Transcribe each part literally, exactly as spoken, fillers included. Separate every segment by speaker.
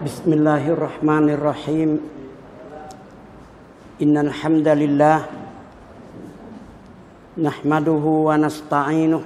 Speaker 1: بسم الله الرحمن الرحيم إن الحمد لله نحمده ونستعينه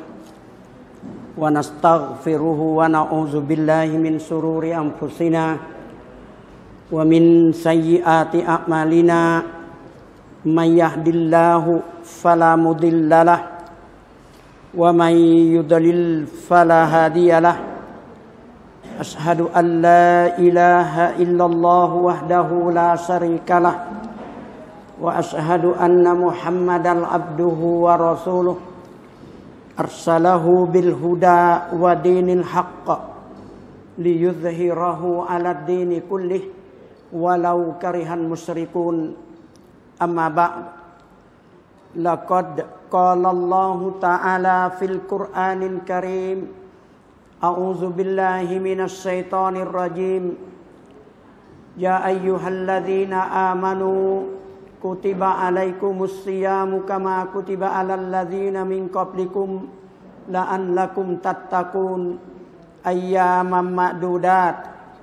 Speaker 1: ونستغفره ونعوذ بالله من شرور أنفسنا ومن سيئات أعمالنا من يهد الله فلا مضل له ومن يضلل فلا هادي له أشهد أن لا إله إلا الله وحده لا شريك له وأشهد أن محمدا عبده ورسوله أرسله بالهدى ودين الحق ليظهره على الدين كله ولو كره المشركون أما بعد لقد قال الله تعالى في القرآن الكريم أعوذ بالله من الشيطان الرجيم يا أيها الذين آمنوا كتب عليكم الصيام كما كتب على الذين من قبلكم لعلكم تتقون أياما معدودات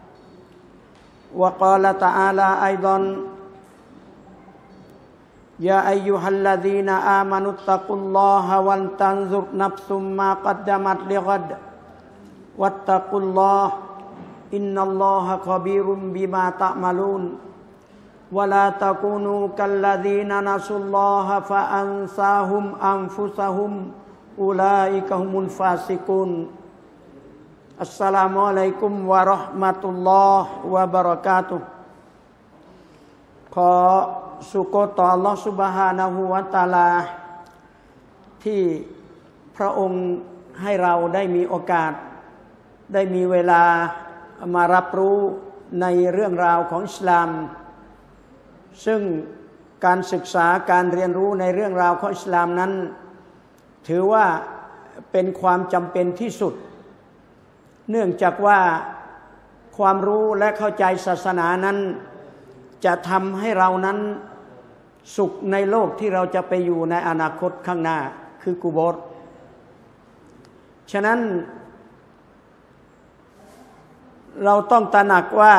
Speaker 1: وقال تعالى أيضا يا أيها الذين آمنوا اتقوا الله ولتنظر نفس ما قدمت لغد واتقوا الله إن الله خبير بما تعملون ولا تكونوا كالذين نسوا الله فأنساهم أنفسهم أولئك هم الفاسقون السلام عليكم ورحمة الله وبركاته ขอสุโกตอัลลอฮฺซุบฮานะฮูวะตะอาลาที่พระองค์ให้เราได้มีโอกาสได้มีเวลามารับรู้ในเรื่องราวของอิสลามซึ่งการศึกษาการเรียนรู้ในเรื่องราวของอิสลามนั้นถือว่าเป็นความจำเป็นที่สุดเนื่องจากว่าความรู้และเข้าใจศาสนานั้นจะทำให้เรานั้นสุขในโลกที่เราจะไปอยู่ในอนาคตข้างหน้าคือกุโบรฉะนั้นเราต้องตระหนักว่า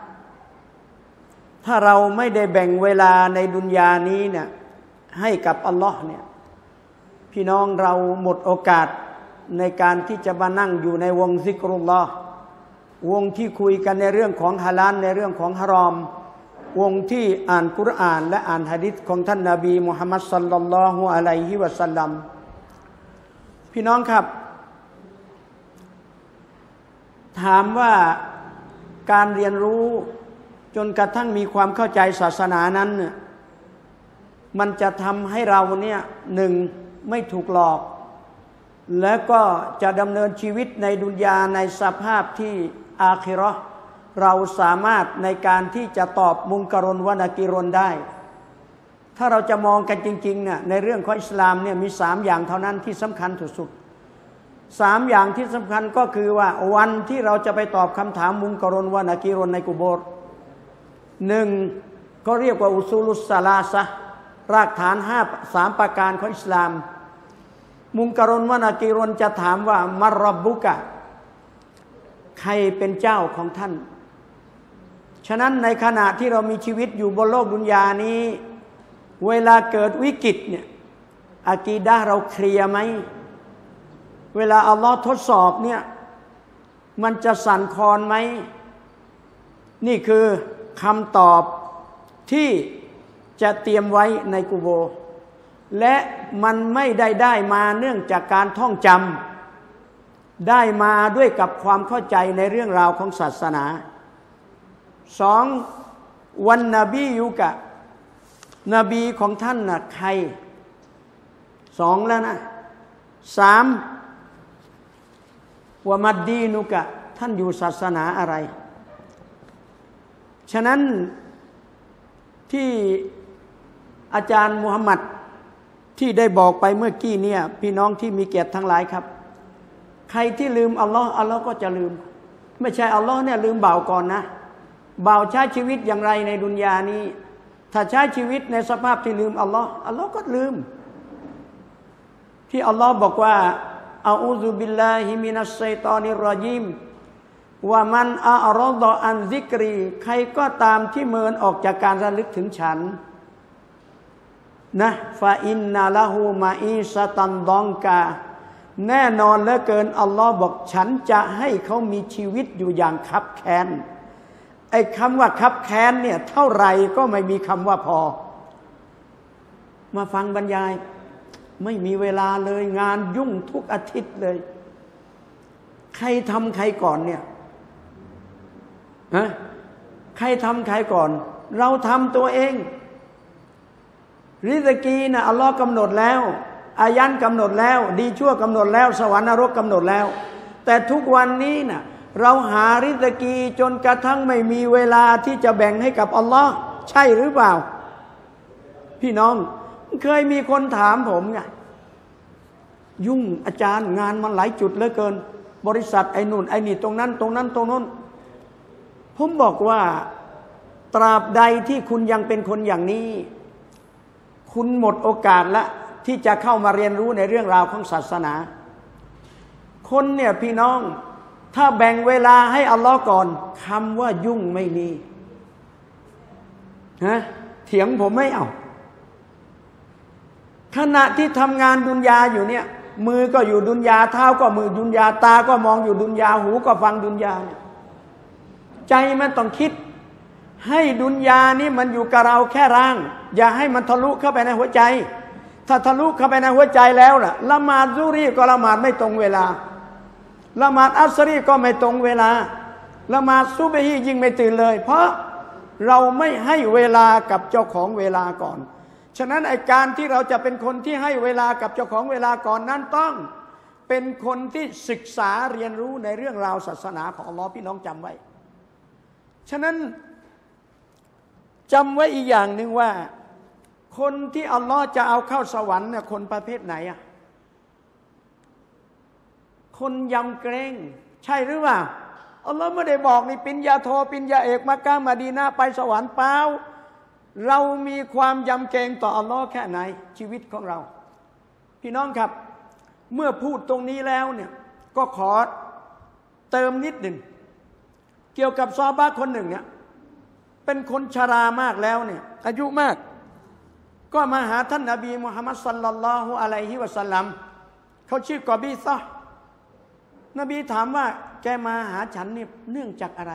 Speaker 1: ถ้าเราไม่ได้แบ่งเวลาในดุนยานี้เนี่ยให้กับอัลลอฮ์เนี่ยพี่น้องเราหมดโอกาสในการที่จะมานั่งอยู่ในวงซิกรุลลอฮ์วงที่คุยกันในเรื่องของฮาลาลในเรื่องของฮารอมวงที่อ่านกุรอานและอ่านหะดีษของท่านนบีมุฮัมมัดศ็อลลัลลอฮุอะลัยฮิวะซัลลัมพี่น้องครับถามว่าการเรียนรู้จนกระทั่งมีความเข้าใจศาสนานั้นมันจะทำให้เราเนี่ยหนึ่งไม่ถูกหลอกและก็จะดำเนินชีวิตในดุนยาในสภาพที่อาคิเราะห์เราสามารถในการที่จะตอบมุงกะรนวะนากีรนได้ถ้าเราจะมองกันจริงๆเนี่ยในเรื่องของอิสลามเนี่ยมีสามอย่างเท่านั้นที่สำคัญที่สุดสามอย่างที่สำคัญก็คือว่าวันที่เราจะไปตอบคำถามมุงกะรนวะนากีรนในกุโบรหนึ่งก็เรียกว่าอุซูลุสซาลาซะห์รากฐานห้าสามประการของอิสลามมุงกะรนวะนากีรนจะถามว่ามัรร็อบบุกะใครเป็นเจ้าของท่านฉะนั้นในขณะที่เรามีชีวิตอยู่บนโลกดุนยานี้เวลาเกิดวิกฤตเนี่ยอากีดะห์เราเคลียร์ไหมเวลาอัลลอฮ์ทดสอบเนี่ยมันจะสั่นคลอนไหมนี่คือคำตอบที่จะเตรียมไว้ในกุโบร์และมันไม่ได้ได้มาเนื่องจากการท่องจำได้มาด้วยกับความเข้าใจในเรื่องราวของศาสนาสองวันนบียุกะนบีของท่านน่ะใครสองแล้วนะสามวะมัดดีนุกะท่านอยู่ศาสนาอะไรฉะนั้นที่อาจารย์มุฮัมมัดที่ได้บอกไปเมื่อกี้เนี่ยพี่น้องที่มีเกียรติทั้งหลายครับใครที่ลืมอัลลอฮ์อัลลอฮ์ก็จะลืมไม่ใช่อัลลอฮ์เนี่ยลืมบ่าวก่อนนะบ่าวใช้ชีวิตอย่างไรในดุนยานี้ถ้าใช้ชีวิตในสภาพที่ลืมอัลลอฮ์อัลลอฮ์ก็ลืมที่อัลลอฮ์บอกว่า อาอูซุบิลลาฮิมินัชชัยฏอนิรรอญีมว่ามันอัลรออันซิกรีใครก็ตามที่เมินออกจากการระลึกถึงฉันนะฟาอินนาละหูมาอีสตันดองกาแน่นอนเหลือเกินอัลลอฮ์บอกฉันจะให้เขามีชีวิตอยู่อย่างคับแค้นไอ้คำว่าคับแค้นเนี่ยเท่าไหร่ก็ไม่มีคำว่าพอมาฟังบรรยายไม่มีเวลาเลยงานยุ่งทุกอาทิตย์เลยใครทำใครก่อนเนี่ยฮะใครทำใครก่อนเราทำตัวเองริซกีนะอัลลอฮ์กำหนดแล้วอายันกำหนดแล้วดีชั่วกำหนดแล้วสวรรค์นรกกำหนดแล้วแต่ทุกวันนี้นะ่ะเราหาริซกีจนกระทั่งไม่มีเวลาที่จะแบ่งให้กับอัลลอฮ์ใช่หรือเปล่าพี่น้องเคยมีคนถามผมไงยุ่งอาจารย์งานมันหลายจุดเหลือเกินบริษัทไอ้นู่นไอ้นี่ตรงนั้นตรงนั้นตรงนั้นผมบอกว่าตราบใดที่คุณยังเป็นคนอย่างนี้คุณหมดโอกาสละที่จะเข้ามาเรียนรู้ในเรื่องราวของศาสนาคนเนี่ยพี่น้องถ้าแบ่งเวลาให้อัลลอฮ์ก่อนคำว่ายุ่งไม่มีฮะเถียงผมไม่เอาขณะที่ทำงานดุนยาอยู่เนี่ยมือก็อยู่ดุนยาเท้าก็มือดุนยาตาก็มองอยู่ดุนยาหูก็ฟังดุนยาใจมันต้องคิดให้ดุนยานี่มันอยู่กับเราแค่ร่างอย่าให้มันทะลุเข้าไปในหัวใจถ้าทะลุเข้าไปในหัวใจแล้วล่ะละหมาดซุรีก็ละหมาดไม่ตรงเวลาละหมาดอัสรีก็ไม่ตรงเวลาละหมาดซุบฮียิ่งไม่ตื่นเลยเพราะเราไม่ให้เวลากับเจ้าของเวลาก่อนฉะนั้นไอ้การที่เราจะเป็นคนที่ให้เวลากับเจ้าของเวลาก่อนนั้นต้องเป็นคนที่ศึกษาเรียนรู้ในเรื่องราวศาสนาของอัลลอฮ์พี่น้องจำไว้ฉะนั้นจำไว้อีกอย่างหนึ่งว่าคนที่อัลลอฮ์จะเอาเข้าสวรรค์เนี่ยคนประเภทไหนอะคนยำเกรงใช่หรือเปล่าอัลลอฮ์ไม่ได้บอกนี่ปริญญาโทปริญญาเอกมักกะฮ์มะดีนะห์ไปสวรรค์เปล่าเรามีความยำเกรงต่ออัลลอฮ์แค่ไหนชีวิตของเราพี่น้องครับเมื่อพูดตรงนี้แล้วเนี่ยก็ขอเติมนิดหนึ่งเกี่ยวกับซอฮาบะห์คนหนึ่งเนี่ยเป็นคนชรามากแล้วเนี่ยอายุมากก็มาหาท่านนบีมุฮัมมัดศ็อลลัลลอฮุอะลัยฮิวะซัลลัมเขาชื่อกอบีซะห์นบีถามว่าแกมาหาฉันนี่เนื่องจากอะไร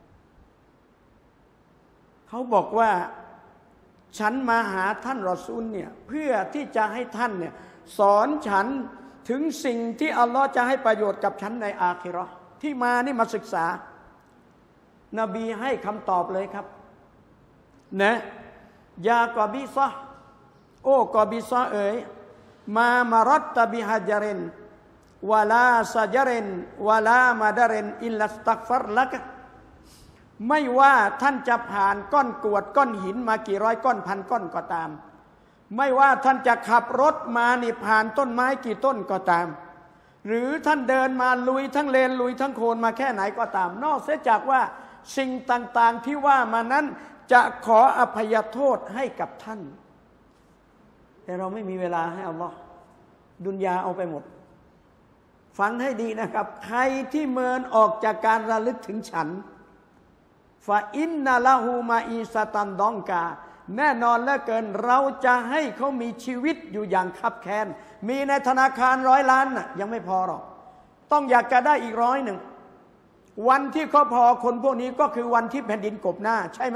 Speaker 1: เขาบอกว่าฉันมาหาท่านรอซูลเนี่ยเพื่อที่จะให้ท่านเนี่ยสอนฉันถึงสิ่งที่อัลลอฮ์จะให้ประโยชน์กับฉันในอาคิเราะห์ที่มานี่มาศึกษานบีให้คำตอบเลยครับนะยากอบิซะห์โอ้กอบิซะห์เอ๋ยมามารัตตบิฮะจารินวะลาซะจารินวะลามาดารินอิลลัสตักฟัรละกะไม่ว่าท่านจะผ่านก้อนกรวดก้อนหินมากี่ร้อยก้อนพันก้อนก็ตามไม่ว่าท่านจะขับรถมานี่ผ่านต้นไม้กี่ต้นก็ตามหรือท่านเดินมาลุยทั้งเลนลุยทั้งโคลนมาแค่ไหนก็ตามนอกเสียจากว่าสิ่งต่างๆที่ว่ามานั้นจะขออภัยโทษให้กับท่านแต่เราไม่มีเวลาให้อัลลอฮ์ดุนยาเอาไปหมดฟังให้ดีนะครับใครที่เมินออกจากการระลึกถึงฉันฟาอินนาละหูมาอีสตันดองกาแน่นอนเหลือเกินเราจะให้เขามีชีวิตอยู่อย่างคับแค้นมีในธนาคารร้อยล้านน่ะยังไม่พอหรอกต้องอยากจะได้อีกร้อยหนึ่งวันที่เขาพอคนพวกนี้ก็คือวันที่แผ่นดินกบหน้าใช่ไหม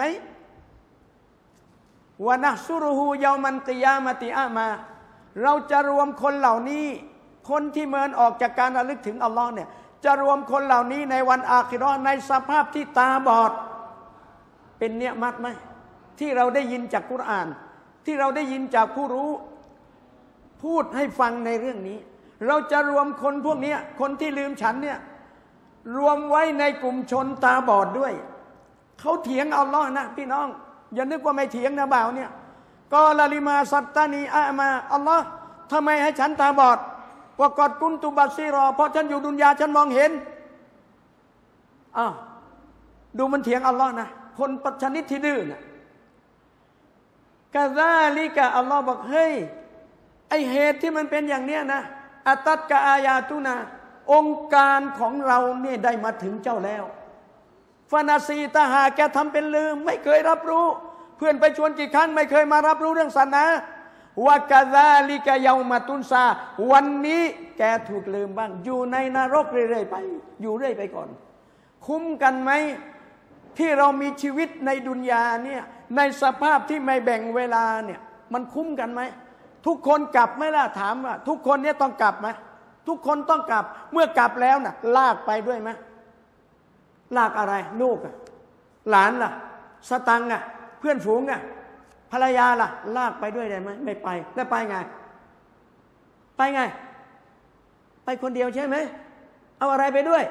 Speaker 1: วะนะซุรุฮูยามันกิยามะติอามาเราจะรวมคนเหล่านี้คนที่เมินออกจากการระลึกถึงอัลลอฮ์เนี่ยจะรวมคนเหล่านี้ในวันอาคิเราะห์ในสภาพที่ตาบอดเป็นเนียมัตไหมที่เราได้ยินจากกุรอานที่เราได้ยินจากผู้รู้พูดให้ฟังในเรื่องนี้เราจะรวมคนพวกนี้คนที่ลืมฉันเนี่ยรวมไว้ในกลุ่มชนตาบอดด้วยเขาเถียงอัลลอฮ์นะพี่น้องอย่านึกว่าไม่เถียงนะบ่าวเนี่ยก็ลาลิมาสัตตานีอามาอัลลอฮ์ทำไมให้ฉันตาบอดว่ากอดกุนตุบัสซีรอเพราะฉันอยู่ดุนยาฉันมองเห็นอ้าวดูมันเถียงอัลลอฮ์นะคนปัจชนิดที่ดื้อน่ะกะซาลิกะอัลลอฮ์บอกเฮ้ยไอเหตุที่มันเป็นอย่างเนี้ยนะอัตัดกะอายาตุนาองค์การของเราเนี่ยได้มาถึงเจ้าแล้วฟานาซีตาหาแกทำเป็นลืมไม่เคยรับรู้เพื่อนไปชวนกี่ครั้งไม่เคยมารับรู้เรื่องศาสนาวะกะซาลิกะยามาตุนซาวันนี้แกถูกลืมบ้างอยู่ในนรกเรื่อยๆไปอยู่เรื่อยไปก่อนคุ้มกันไหมที่เรามีชีวิตในดุนยาเนี่ยในสภาพที่ไม่แบ่งเวลาเนี่ยมันคุ้มกันไหมทุกคนกลับไหมล่ะถามว่าทุกคนเนี่ยต้องกลับไหมทุกคนต้องกลับเมื่อกลับแล้วน่ะลากไปด้วยไหมลากอะไรลูกอะหลานล่ะสตังค์อะเพื่อนฝูงอะภรรยาล่ะลากไปด้วยได้ไหมไม่ไปแล้วไปไงไปไงไปคนเดียวใช่ไหมเอาอะไรไปด้วย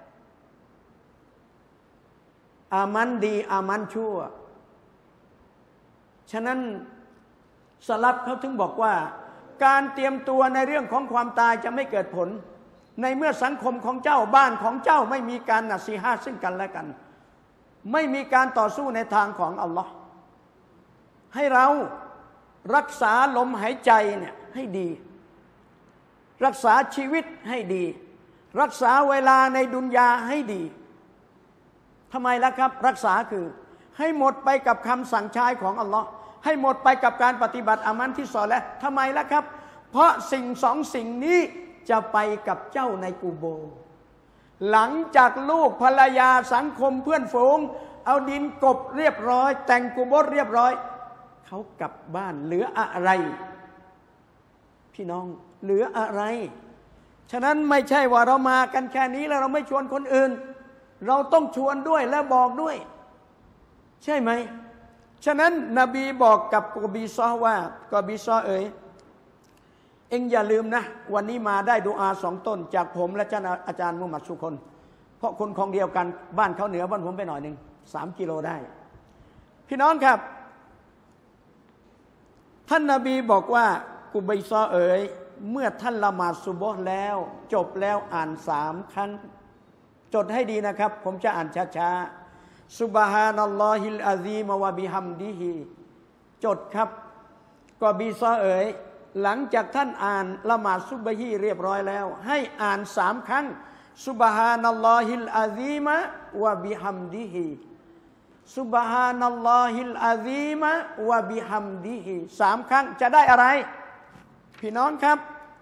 Speaker 1: อามันดีอามันชั่วฉะนั้นสลับเขาถึงบอกว่าการเตรียมตัวในเรื่องของความตายจะไม่เกิดผลในเมื่อสังคมของเจ้าบ้านของเจ้าไม่มีการนัสีฮะห์ซึ่งกันและกันไม่มีการต่อสู้ในทางของอัลลอฮ์ให้เรารักษาลมหายใจเนี่ยให้ดีรักษาชีวิตให้ดีรักษาเวลาในดุนยาให้ดีทำไมล่ะครับรักษาคือให้หมดไปกับคำสั่งใช้ของอัลลอฮ์ให้หมดไปกับการปฏิบัติอามันที่สอนแล้วทำไมล่ะครับเพราะสิ่งสองสิ่งนี้จะไปกับเจ้าในกูโบหลังจากลูกภรรยาสังคมเพื่อนฝูงเอาดินกบเรียบร้อยแต่งกูโบเรียบร้อยเขากลับบ้านเหลืออะไรพี่น้องเหลืออะไรฉะนั้นไม่ใช่ว่าเรามากันแค่นี้แล้วเราไม่ชวนคนอื่นเราต้องชวนด้วยและบอกด้วยใช่ไหมฉะนั้นนบีบอกกับกบีซอว่ากบีซอเอ๋ยเอ็งอย่าลืมนะวันนี้มาได้ดุอาสองต้นจากผมและอาจารย์มุฮัมมัดสุคนเพราะคนของเดียวกันบ้านเขาเหนือบ้านผมไปหน่อยหนึ่งสามกิโลได้พี่น้องครับท่านนบีบอกว่ากุบัยซอเอ๋ยเมื่อท่านละหมาดซุบฮ์แล้วจบแล้วอ่านสามครั้งจดให้ดีนะครับผมจะอ่านช้าๆซุบฮานัลลอฮิลอาซีมวะบิฮัมดิฮิจดครับก็บีซอเอ๋ยหลังจากท่านอ่านละหมาดซุบฮีเรียบร้อยแล้วให้อ่านสามครั้งซุบฮานัลลอฮิลอาซีมวะบิฮัมดิฮิซุบฮานัลลอฮิลอาซีมวะบิฮัมดิฮิสามครั้งจะได้อะไรพี่น้องครับ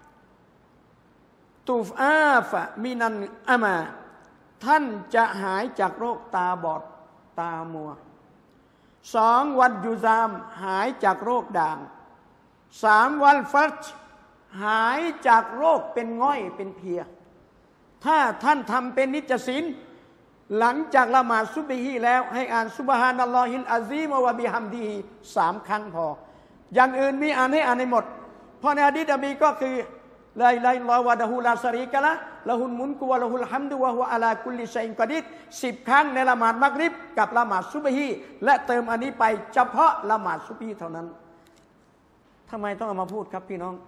Speaker 1: ตูฟอาฟะมินันอามาท่านจะหายจากโรคตาบอดตามัวสองวันยูซามหายจากโรคด่างสามวันฟัชหายจากโรคเป็นง่อยเป็นเพียถ้าท่านทำเป็นนิจศีลหลังจากละหมาดซุบฮีแล้วให้อ่านซุบฮานัลลอฮิลอาซีมวะบิฮัมดิฮิสามครั้งพออย่างอื่นมีอ่านให้อ่านให้หมดเพราะในหะดีษนบีก็คือลาอิลาฮะอิลลัลลอฮ์วะดะฮูลาชะรีกะละห์ละฮุลมุลกุวะละฮุลฮัมดุวะฮุวะอะลากุลลิชัยอินกอดีรสิบครั้งในละหมาดมักริบกับละหมาดซุบฮีและเติมอันนี้ไปเฉพาะละหมาดซุบฮีเท่านั้นทำไมต้องเอามาพูดครับพี่น้อง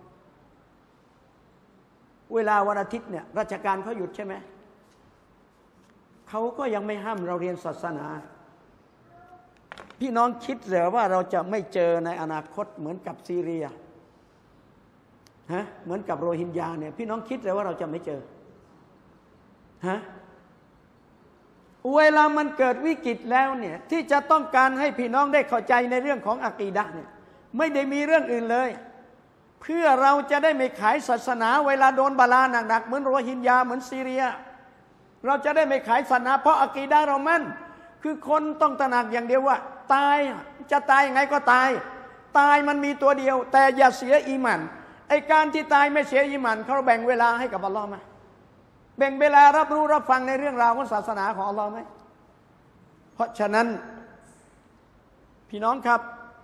Speaker 1: เวลาวันอาทิตย์เนี่ยราชการเขาหยุดใช่ไหมเขาก็ยังไม่ห้ามเราเรียนศาสนาพี่น้องคิดเหรอว่าเราจะไม่เจอในอนาคตเหมือนกับซีเรียฮะเหมือนกับโรฮิงญาเนี่ยพี่น้องคิดเหรอว่าเราจะไม่เจอฮะเวลามันเกิดวิกฤตแล้วเนี่ยที่จะต้องการให้พี่น้องได้เข้าใจในเรื่องของอะกีดะห์เนี่ยไม่ได้มีเรื่องอื่นเลยเพื่อเราจะได้ไม่ขายศาสนาเวลาโดนบาลาหนักๆเหมือนโรฮิงญาเหมือนซีเรียเราจะได้ไม่ขายศาสนาเพราะอะกีดะห์เรามั่นคือคนต้องตระหนักอย่างเดียวว่าตายจะตายยังไงก็ตายตายมันมีตัวเดียวแต่อย่าเสียอีหมันไอการที่ตายไม่เสียอีหมันเขาแบ่งเวลาให้กับอัลลอฮ์ไหมแบ่งเวลารับรู้รับฟังในเรื่องราวของศาสนาของอัลลอฮ์ไหมเพราะฉะนั้นพี่น้องครับ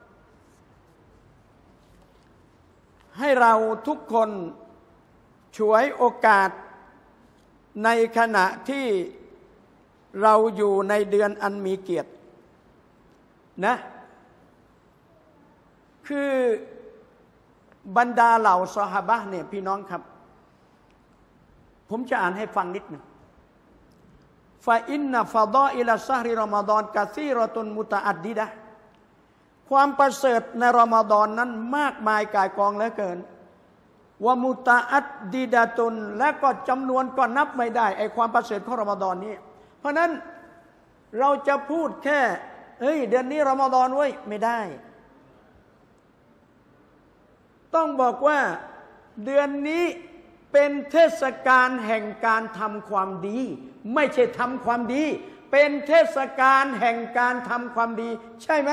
Speaker 1: ให้เราทุกคนฉวยโอกาสในขณะที่เราอยู่ในเดือนอันมีเกียรตินะคือบรรดาเหล่าซอฮาบะห์เนี่ยพี่น้องครับผมจะอ่านให้ฟังนิดหนึ่งฟาอินนะฟะฎออิลซะฮริรอมฎอนกะซีเราะตุนมุตะอัดดิดะห์ความประเสริฐในรอมฎอนนั้นมากมายกายกองเหลือเกินวะมุตะอัดดีดาตุนและก็จำนวนก็นับไม่ได้ไอความประเสริฐของรอมฎอนนี้เพราะนั้นเราจะพูดแค่เฮ้ยเดือนนี้รอมฎอนเว้ยไม่ได้ต้องบอกว่าเดือนนี้เป็นเทศกาลแห่งการทำความดีไม่ใช่ทำความดีเป็นเทศกาลแห่งการทำความดีใช่ไหม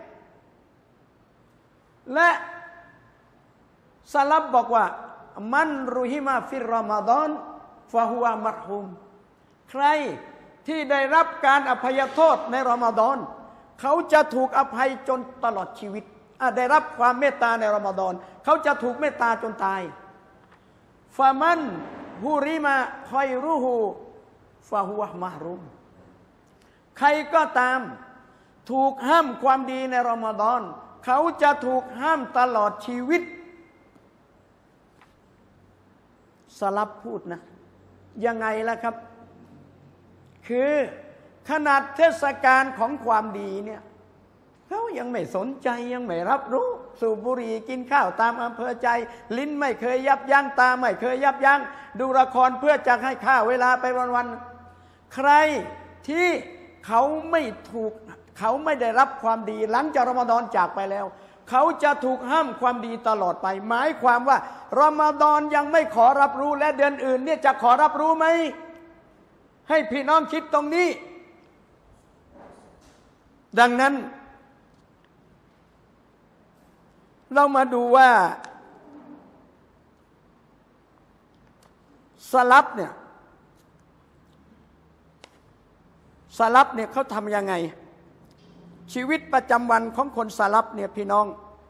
Speaker 1: และซะลัฟบอกว่ามันรุฮิมาฟิรอมฎอนฟะฮุวะมัรฮูมใครที่ได้รับการอภัยโทษในรอมฎอนเขาจะถูกอภัยจนตลอดชีวิตได้รับความเมตตาในรอมฎอนเขาจะถูกเมตตาจนตายฟะมันฮุริมาคอยรูฮูฟะฮุวะมะฮรูมใครก็ตามถูกห้ามความดีในรอมฎอนเขาจะถูกห้ามตลอดชีวิตสลับพูดนะยังไงล่ะครับคือขนาดเทศกาลของความดีเนี่ยเขายังไม่สนใจยังไม่รับรู้สูบบุหรี่กินข้าวตามอำเภอใจลิ้นไม่เคยยับยั้งตาไม่เคยยับยั้งดูละครเพื่อจะให้ค่าเวลาไปวันๆใครที่เขาไม่ถูกเขาไม่ได้รับความดีหลังจากรอมฎอนจากไปแล้วเขาจะถูกห้ามความดีตลอดไปหมายความว่ารอมฎอนยังไม่ขอรับรู้และเดือนอื่นเนี่ยจะขอรับรู้ไหมให้พี่น้องคิดตรงนี้ดังนั้นเรามาดูว่าสลับเนี่ยสลับเนี่ยเขาทำยังไงชีวิตประจำวันของคนสลับเนี่ยพี่น้อง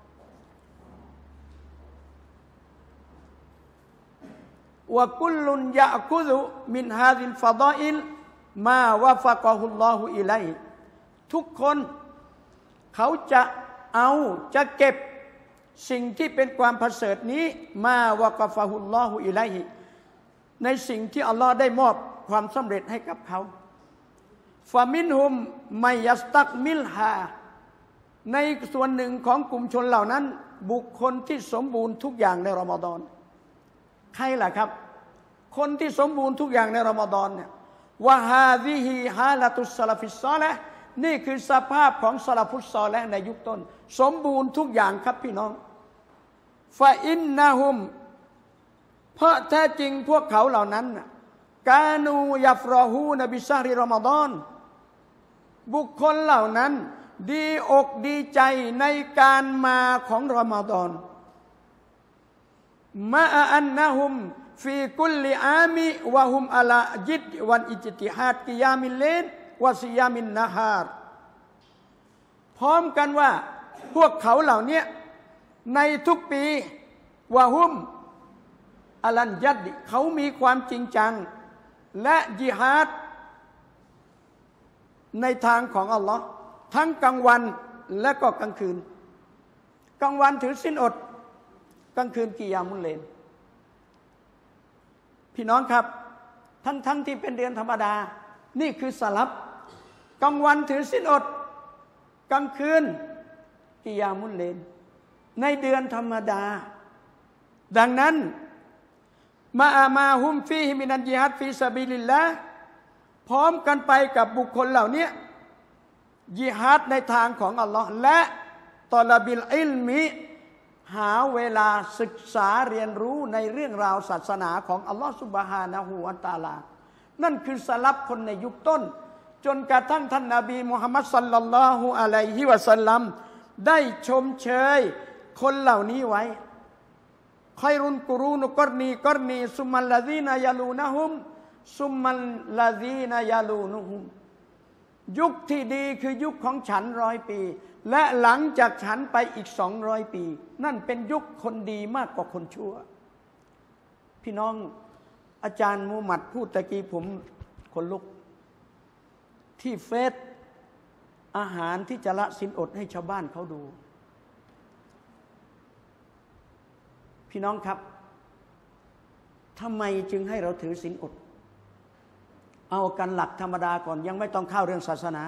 Speaker 1: วะกุลลุนยะกุซุมินฮาซิลฟะฎออิลมาวะฟะกะฮุลลอฮุอิลัยฮิทุกคนเขาจะเอาจะเก็บสิ่งที่เป็นความประเสริฐนี้มาวะกะฟะฮุลลอฮุอิลัยฮิในสิ่งที่อัลลอฮ์ได้มอบความสำเร็จให้กับเขาฟามินฮุมไมยัสตักมิลฮาในส่วนหนึ่งของกลุ่มชนเหล่านั้นบุคคลที่สมบูรณ์ทุกอย่างในรอมฎอนใครล่ะครับคนที่สมบูรณ์ทุกอย่างในรอมฎอนเนี่ยวะฮาซิฮิฮาละตุสซะลาฟิสซอลิฮ์นี่คือสภาพของซะลาฟุสซอลิฮ์ในยุคต้นสมบูรณ์ทุกอย่างครับพี่น้องฟาอินนะฮุมเพราะแท้จริงพวกเขาเหล่านั้นกานูยัฟรอฮูนบิชะฮริรอมฎอนบุคคลเหล่านั้นดีอกดีใจในการมาของรอมฎอนมาอันนะฮุมฟีกุลลิอามิวะฮุมอะลาจิดวันอิจติฮาดกิยามิลเลนวะซิยามินนะฮารพร้อมกันว่าพวกเขาเหล่านี้ในทุกปีวะฮุมอะลันยัดเขามีความจริงจังและญิฮาดในทางของอัลลอฮ์ทั้งกลางวันและก็กลางคืนกลางวันถือศีลอดกลางคืนกิยามุลเลลพี่น้องครับทั้งทั้งที่เป็นเดือนธรรมดานี่คือสลับกลางวันถือศีลอดกลางคืนกิยามุลเลลในเดือนธรรมดาดังนั้นมาอามาฮุมฟีฮิมินันญิฮัดฟีซะบีลิลลาห์พร้อมกันไปกับบุคคลเหล่านี้ญิฮัดในทางของอัลลอฮ์และตอลาบิลอิลมิหาเวลาศึกษาเรียนรู้ในเรื่องราวศาสนาของอัลลอฮ์ซุบฮานะฮูวะตะอาลานั่นคือสลับคนในยุคต้นจนกระทั่งท่านนบีมุฮัมมัดศ็อลลัลลอฮุอะลัยฮิวะซัลลัมได้ชมเชยคนเหล่านี้ไว้คอยรุนกุรูนุกรณีกรณีซุมมัลลาซีนายาลูนะฮุมซุมมัลลาซีนายาลูนุฮุมยุคที่ดีคือยุคของฉันร้อยปีและหลังจากฉันไปอีกสองร้อยปีนั่นเป็นยุคคนดีมากกว่าคนชั่วพี่น้องอาจารย์มูฮัมหมัดพูดตะกี้ผมคนลุกที่เฟซอาหารที่จะละศีลอดให้ชาวบ้านเขาดูพี่น้องครับทำไมจึงให้เราถือศีลอดเอากันหลักธรรมดาก่อนยังไม่ต้องเข้าเรื่องศาสนา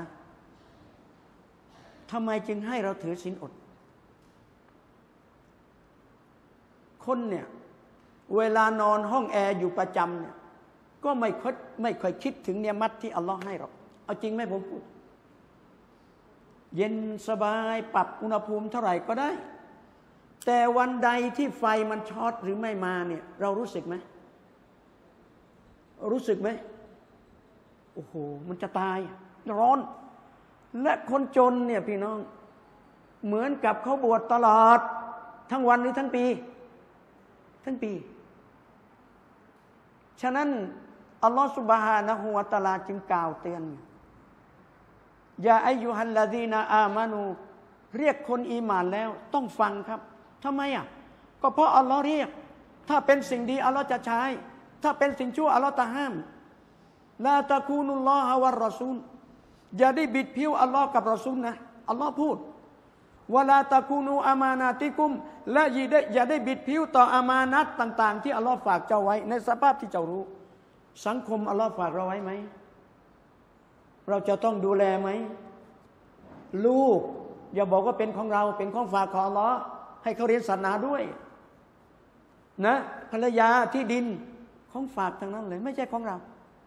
Speaker 1: ทำไมจึงให้เราถือศีลอดคนเนี่ยเวลานอนห้องแอร์อยู่ประจำเนี่ยก็ไม่ค่อยไม่ค่อยคิดถึงเนียมัตที่อัลลอฮ์ให้หรอกเอาจริงไหมผมพูดเย็นสบายปรับอุณหภูมิเท่าไหร่ก็ได้แต่วันใดที่ไฟมันช็อตหรือไม่มาเนี่ยเรารู้สึกไหมรู้สึกไหมโอ้โหมันจะตายร้อนและคนจนเนี่ยพี่น้องเหมือนกับเขาบวชตลอดทั้งวันหรือทั้งปีทั้งปีฉะนั้นอัลลอฮฺซุบฮานะฮูวะตะอาลาจึงกล่าวเตือนยาอัยยูฮัลลาซีนาอามานูเรียกคนอีหม่านแล้วต้องฟังครับทำไมอ่ะก็เพราะอัลลอฮ์เรียกถ้าเป็นสิ่งดีอัลลอฮ์จะใช้ถ้าเป็นสิ่งชั่วอัลลอฮ์จะห้ามลาตะกูนุลลอฮะวัรรอซูลอย่าได้บิดผิวอัลลอฮ์กับรอซูลนะอัลลอฮ์พูดวะลาตะกูนูอามานาติกุมและอย่าได้อย่าได้บิดผิวต่ออามานัตต่างๆที่อัลลอฮ์ฝากเจ้าไว้ในสภาพที่เจ้ารู้สังคมอัลลอฮ์ฝากเราไว้ไหมเราจะต้องดูแลไหมลูกอย่าบอกว่าเป็นของเราเป็นของฝากของอัลลอฮ์ให้เขาเรียนศาสนาด้วยนะภรรยาที่ดินของฝากทั้งนั้นเลยไม่ใช่ของเรา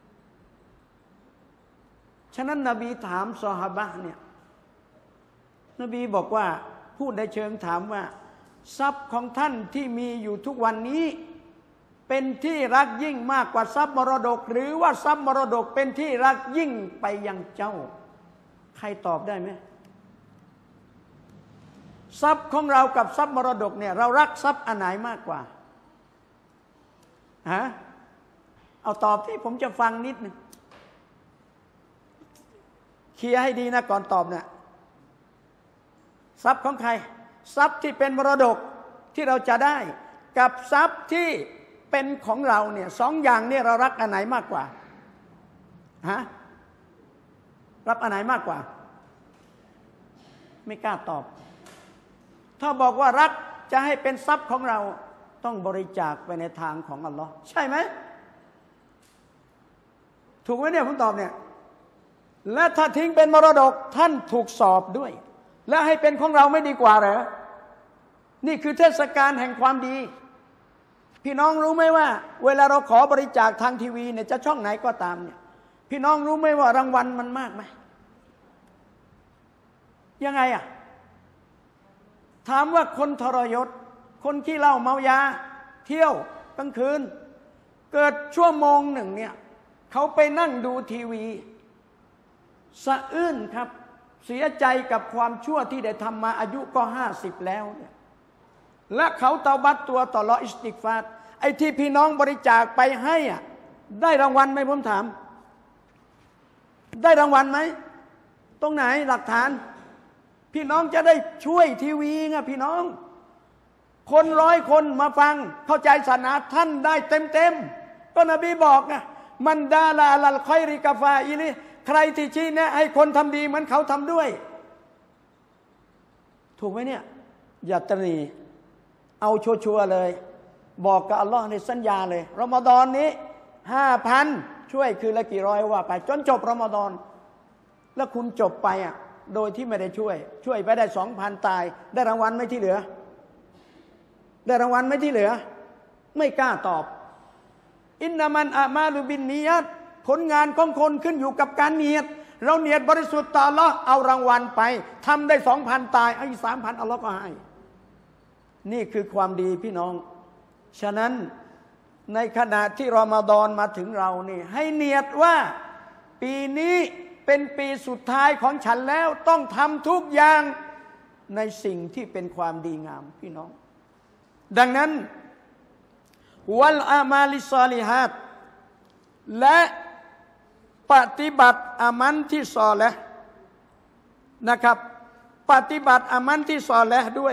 Speaker 1: ฉะนั้นนบีถามซอฮาบะห์เนี่ยนบีบอกว่าพูดในเชิงถามว่าทรัพย์ของท่านที่มีอยู่ทุกวันนี้เป็นที่รักยิ่งมากกว่าทรัพย์มรดกหรือว่าทรัพย์มรดกเป็นที่รักยิ่งไปยังเจ้าใครตอบได้ไหมทรัพย์ของเรากับทรัพย์มรดกเนี่ยเรารักทรัพย์อันไหนมากกว่าฮะเอาตอบที่ผมจะฟังนิดนึงเคลียร์ให้ดีนะก่อนตอบเนี่ยทรัพย์ของใครทรัพย์ที่เป็นมรดกที่เราจะได้กับทรัพย์ที่เป็นของเราเนี่ยสองอย่างเนี่ยเรารักอันไหนมากกว่าฮะรับอันไหนมากกว่าไม่กล้าตอบถ้าบอกว่ารักจะให้เป็นทรัพย์ของเราต้องบริจาคไปในทางของอัลลอฮ์ใช่ไหมถูกไหมเนี่ยผมตอบเนี่ยและถ้าทิ้งเป็นมรดกท่านถูกสอบด้วยและให้เป็นของเราไม่ดีกว่าเหรอนี่คือเทศกาลแห่งความดีพี่น้องรู้ไหมว่าเวลาเราขอบริจาคทางทีวีเนี่ยจะช่องไหนก็ตามเนี่ยพี่น้องรู้ไหมว่ารางวัลมันมากไหมยังไงอ่ะถามว่าคนทรยศคนขี้เหล้าเมายาเที่ยวกลางคืนเกิดชั่วโมงหนึ่งเนี่ยเขาไปนั่งดูทีวีสะอื้นครับเสียใจกับความชั่วที่ได้ทำมาอายุก็ห้าสิบแล้วเนี่ยและเขาเตาบัตตัวต่อรออิสติกฟาร์ไอ้ที่พี่น้องบริจาคไปให้อ่ะได้รางวัลไหมผมถามได้รางวัลไหมตรงไหนหลักฐานพี่น้องจะได้ช่วยทีวีไงพี่น้องคนร้อยคนมาฟังเข้าใจศาสนาท่านได้เต็มเต็มก็นบีบอกไงมันดาลาลัลคอยริกาฟาอิลิใครที่ชี้แนะให้คนทำดีเหมือนเขาทำด้วยถูกไหมเนี่ยอย่าตรีเอาชัวร์ๆเลยบอกกับอัลลอฮ์ในสัญญาเลยรอมฎอนนี้ห้าพันช่วยคือละกี่ร้อยว่าไปจนจบรอมฎอนแล้วคุณจบไปอ่ะโดยที่ไม่ได้ช่วยช่วยไปได้สองพันตายได้รางวัลไหมที่เหลือได้รางวัลไหมที่เหลือไม่กล้าตอบอินนามันอามาลุบินนียัตผลงานของคนขึ้นอยู่กับการเนียดเราเนียดบริสุทธิ์ต่ออัลเลาะห์เอารางวัลไปทำได้สองพันตายอีกสามพันอัลเลาะห์ก็ให้นี่คือความดีพี่น้องฉะนั้นในขณะที่รอมฎอนมาถึงเรานี่ให้เนียดว่าปีนี้เป็นปีสุดท้ายของฉันแล้วต้องทำทุกอย่างในสิ่งที่เป็นความดีงามพี่น้องดังนั้นวัลอามาลิซอลิฮัตและปฏิบัติอามันที่ซอและนะครับปฏิบัติอามันที่ซอและด้วย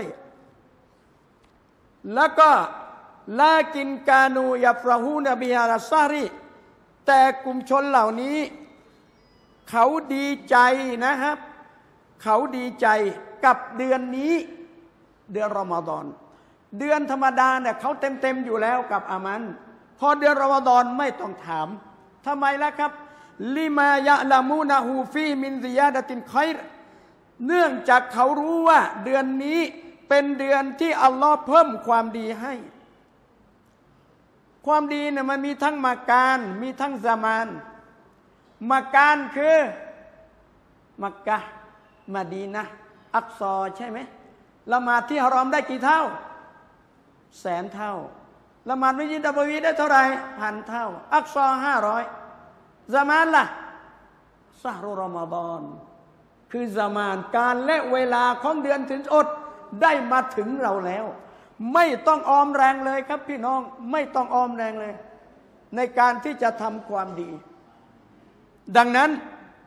Speaker 1: แล้วก็ลากินกานูยัฟรหูนบิฮารัสซารีแต่กลุ่มชนเหล่านี้เขาดีใจนะครับเขาดีใจกับเดือนนี้เดือนรอมฎอนเดือนธรรมดาเนี่ยเขาเต็มเต็มอยู่แล้วกับอามันพอเดือนรอมฎอนไม่ต้องถามทำไมล่ะครับลิมายะลามูนาฮูฟีมินซิยาดะตินคอยรเนื่องจากเขารู้ว่าเดือนนี้เป็นเดือนที่อัลลอฮ์เพิ่มความดีให้ความดีเนี่ยมันมีทั้งมาการมีทั้งซามานมาการคือมักกะฮ์มะดีนะห์อักซอใช่ไหมละหมาดที่ฮารอมได้กี่เท่าแสนเท่าละหมาดมัสยิดนบวีได้เท่าไหร่พันเท่าอักซอห้าร้อยซามานล่ะซะฮรุรอมฎอนคือซามานการและเวลาของเดือนสินอดได้มาถึงเราแล้วไม่ต้องออมแรงเลยครับพี่น้องไม่ต้องออมแรงเลยในการที่จะทำความดีดังนั้น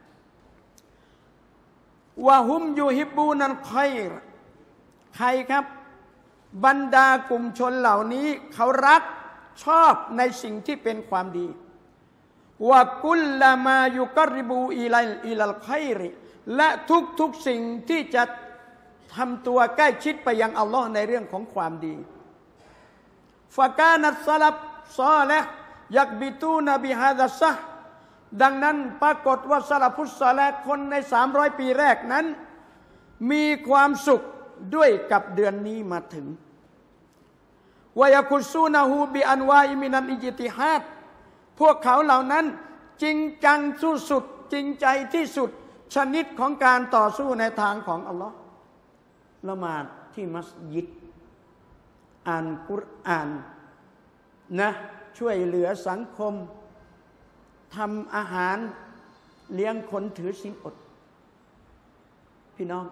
Speaker 1: วะฮุมยูฮิบบูนัลค็อยรใครครับบรรดากลุ่มชนเหล่านี้เขารักชอบในสิ่งที่เป็นความดีวะกุลลามายุกริบูอิลัยอิลัลค็อยรและทุกๆสิ่งที่จะทำตัวใกล้ชิดไปยังอัลลอฮ์ในเรื่องของความดีฟะกานัสซะลัฟศอลิฮ์ยักบิตูนบิฮาซาซะห์ดังนั้นปรากฏว่าซะลาฟุสศอลิฮ์คนในสามร้อยปีแรกนั้นมีความสุขด้วยกับเดือนนี้มาถึงวะยะกุซูนะฮูบิอันวาอิมินัลอิจติฮาดพวกเขาเหล่านั้นจริงจังที่สุดจริงใจที่สุดชนิดของการต่อสู้ในทางของอัลลอฮ์ละหมาดที่มัสยิดอ่านกุรอานนะช่วยเหลือสังคมทำอาหารเลี้ยงคนถือศีลอดพี่น้อง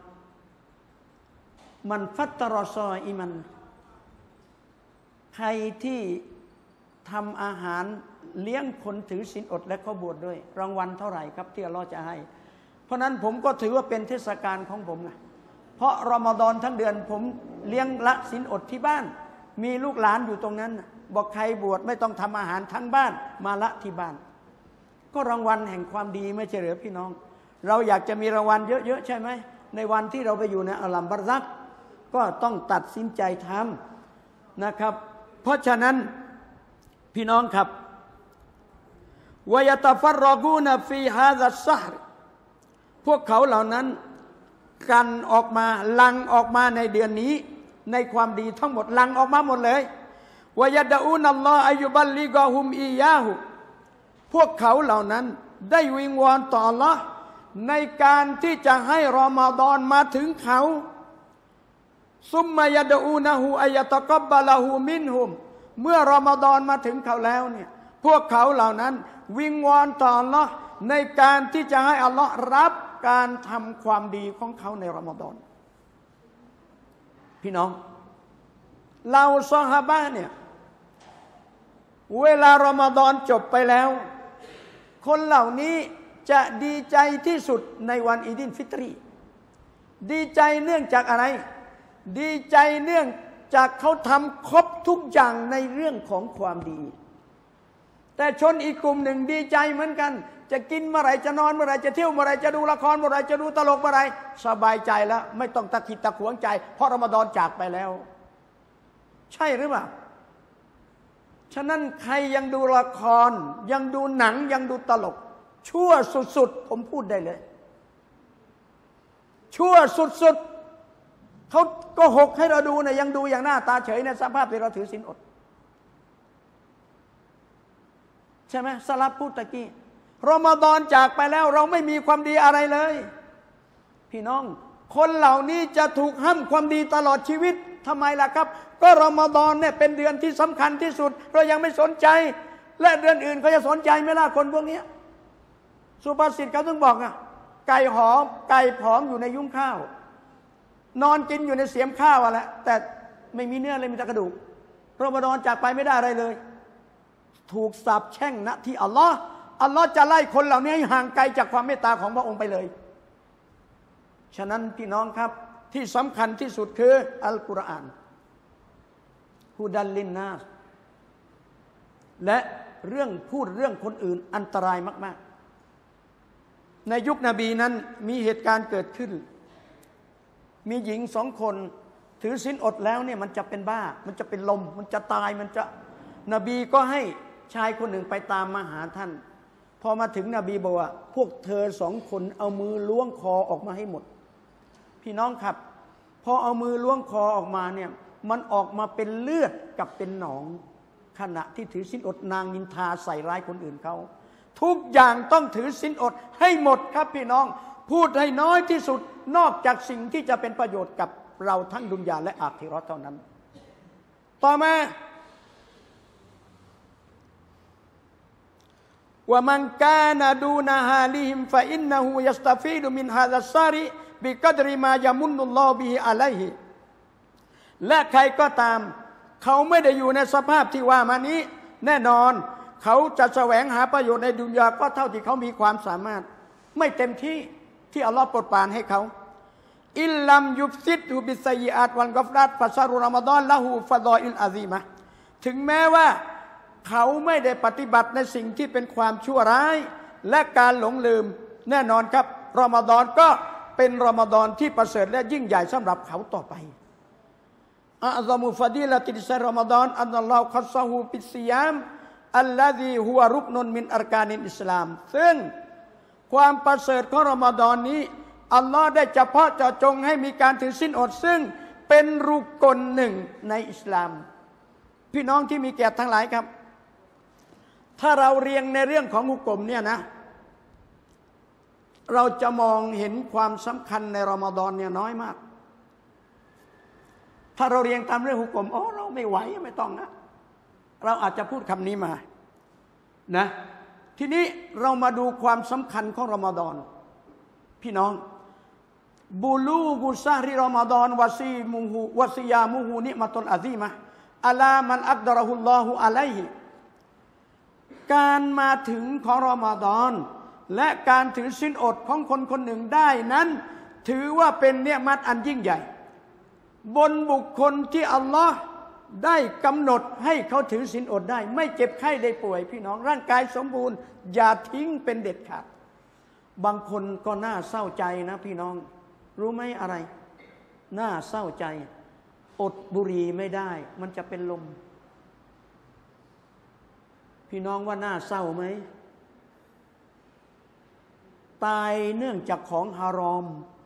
Speaker 1: มันฟัตตรอซออิมันใครที่ทำอาหารเลี้ยงคนถือศีลอดและเขาบวชด้วยรางวัลเท่าไหร่ครับที่อัลเลาะห์จะให้เพราะนั้นผมก็ถือว่าเป็นเทศกาลของผมนะเพราะรอมฎอนทั้งเดือนผมเลี้ยงละศีลอดที่บ้านมีลูกหลานอยู่ตรงนั้นบอกใครบวชไม่ต้องทำอาหารทั้งบ้านมาละที่บ้านก็รางวัลแห่งความดีไม่ใช่หรือพี่น้องเราอยากจะมีรางวัลเยอะๆใช่ไหมในวันที่เราไปอยู่ในอัลลัมบารักก็ต้องตัดสินใจทำนะครับเพราะฉะนั้นพี่น้องครับวะยะตะฟัรรอกูนฟีฮาซัสซะฮรพวกเขาเหล่านั้นกันออกมาลังออกมาในเดือนนี้ในความดีทั้งหมดลังออกมาหมดเลยวะยะดะอูนัลลอฮอัยยุบัลลิกะฮุมอียาฮุพวกเขาเหล่านั้นได้วิงวอนต่ออัลเลาะห์ในการที่จะให้รอมฎอนมาถึงเขาซุมมายะดะอูนะฮูอัยตะกับบะละฮูมินฮุมเมื่อรอมฎอนมาถึงเขาแล้วเนี่ยพวกเขาเหล่านั้นวิงวอนต่ออัลเลาะห์ในการที่จะให้อัลเลาะห์รับการทำความดีของเขาในรอมฎอนพี่น้องเราซอฮาบะห์เนี่ยเวลารอมฎอนจบไปแล้วคนเหล่านี้จะดีใจที่สุดในวันอีดินฟิตรีดีใจเนื่องจากอะไรดีใจเนื่องจากเขาทำครบทุกอย่างในเรื่องของความดีแต่ชนอีกกลุ่มหนึ่งดีใจเหมือนกันจะกินเมื่อไรจะนอนเมื่อไรจะเที่ยวเมื่อไรจะดูละครเมื่อไรจะดูตลกเมื่อไรสบายใจแล้วไม่ต้องตะขิดตะขวงใจเพราะรอมฎอนจากไปแล้วใช่หรือเปล่าฉะนั้นใครยังดูละครยังดูหนังยังดูตลกชั่วสุดๆผมพูดได้เลยชั่วสุดๆเขาก็หกให้เราดูเนี่ยยังดูอย่างหน้าตาเฉยในสภาพที่เราถือศีลอดใช่ไหมสลับพูดตะกี้รอมฎอนจากไปแล้วเราไม่มีความดีอะไรเลยพี่น้องคนเหล่านี้จะถูกห้ามความดีตลอดชีวิตทำไมล่ะครับก็รอมฎอนเนี่ยเป็นเดือนที่สำคัญที่สุดเรายังไม่สนใจและเดือนอื่นเขาจะสนใจไหมล่ะคนพวกนี้สุภาษิตเขาต้องบอกอ่ะไก่หอมไก่ผอมอยู่ในยุ้งข้าวนอนกินอยู่ในเสียมข้าวอะแหละแต่ไม่มีเนื้อเลยมีแต่กระดูกรอมฎอนจากไปไม่ได้อะไรเลยถูกสาปแช่งณที่อัลลอฮ์อัลลอฮ์จะไล่คนเหล่านี้ให้ห่างไกลจากความเมตตาของพระองค์ไปเลยฉะนั้นพี่น้องครับที่สำคัญที่สุดคืออัลกุรอานฮุดัลลินนาสและเรื่องพูดเรื่องคนอื่นอันตรายมากๆในยุคนบีนั้นมีเหตุการณ์เกิดขึ้นมีหญิงสองคนถือศีลอดแล้วเนี่ยมันจะเป็นบ้ามันจะเป็นลมมันจะตายมันจะนบีก็ให้ชายคนหนึ่งไปตามมาหาท่านพอมาถึงนบีบอกว่าพวกเธอสองคนเอามือล้วงคอออกมาให้หมดพี่น้องครับพอเอามือล้วงคอออกมาเนี่ยมันออกมาเป็นเลือดกับเป็นหนองขณะที่ถือศีลอดนางนินทาใส่ร้ายคนอื่นเขาทุกอย่างต้องถือศีลอดให้หมดครับพี่น้องพูดให้น้อยที่สุดนอกจากสิ่งที่จะเป็นประโยชน์กับเราทั้งดุนยาและอาคิเราะห์เท่านั้นต่อมาว่ามันกานะดูนะฮาลิฮิมฟะอินนะฮูยัสตะฟีดุมินฮาซัสซาริบิกัดริมายามุนนุลลอฮ์บิฮิอะลัยฮิและใครก็ตามเขาไม่ได้อยู่ในสภาพที่ว่ามานี้แน่นอนเขาจะแสวงหาประโยชน์ในดุนยาก็เท่าที่เขามีความสามารถไม่เต็มที่ที่อัลลอฮ์โปรดปรานให้เขาอิลลัมยุฟซิดฮุบิซัยอาตวันกอฟรัตฟัชรุรอมฎอนละหูฟะฎออิลอาซีมะถึงแม้ว่าเขาไม่ได้ปฏิบัติในสิ่งที่เป็นความชั่วร้ายและการหลงลืมแน่นอนครับรอมฎอนก็เป็นรอมฎอนที่ประเสริฐและยิ่งใหญ่สำหรับเขาต่อไปอัซมุฟะดีละติซารอมฎอนอัลลอฮฺคัสซะฮูบิซิยามอัลลอฮีฮุวะรุกนุนมินอัรกานิลอิสลามซึ่งความประเสริฐของรอมฎอนนี้อัลลอฮ์ได้เฉพาะเจาะจงให้มีการถือศีลอดซึ่งเป็นรุกลหนึ่งในอิสลามพี่น้องที่มีเกียรติทั้งหลายครับถ้าเราเรียงในเรื่องของฮุกมเนี่ยนะเราจะมองเห็นความสำคัญในรอมฎอนเนี่ยน้อยมากถ้าเราเรียงตามเรื่องฮุกมโอ้เราไม่ไหวไม่ต้องนะเราอาจจะพูดคำนี้มานะทีนี้เรามาดูความสำคัญของรอมฎอนพี่น้องบูลูกุซาริรอมฎอนวะซีมุฮูวะซิยามุฮูนิมะตุลอาซีมะอะลามันอักดะรฮุลลอฮุอะลัยฮิการมาถึงของรอมฎอนและการถือศีลอดของคนคนหนึ่งได้นั้นถือว่าเป็นเนืมัตอันยิ่งใหญ่บนบุคคลที่อัลลอฮ์ได้กำหนดให้เขาถือศีลอดได้ไม่เจ็บไข้ได้ป่วยพี่น้องร่างกายสมบูรณ์อย่าทิ้งเป็นเด็ดขาดบางคนก็น่าเศร้าใจนะพี่น้องรู้ไหมอะไรน่าเศร้าใจอดบุหรี่ไม่ได้มันจะเป็นลมพี่น้องว่าน่าเศร้าไหมตายเนื่องจากของฮารอม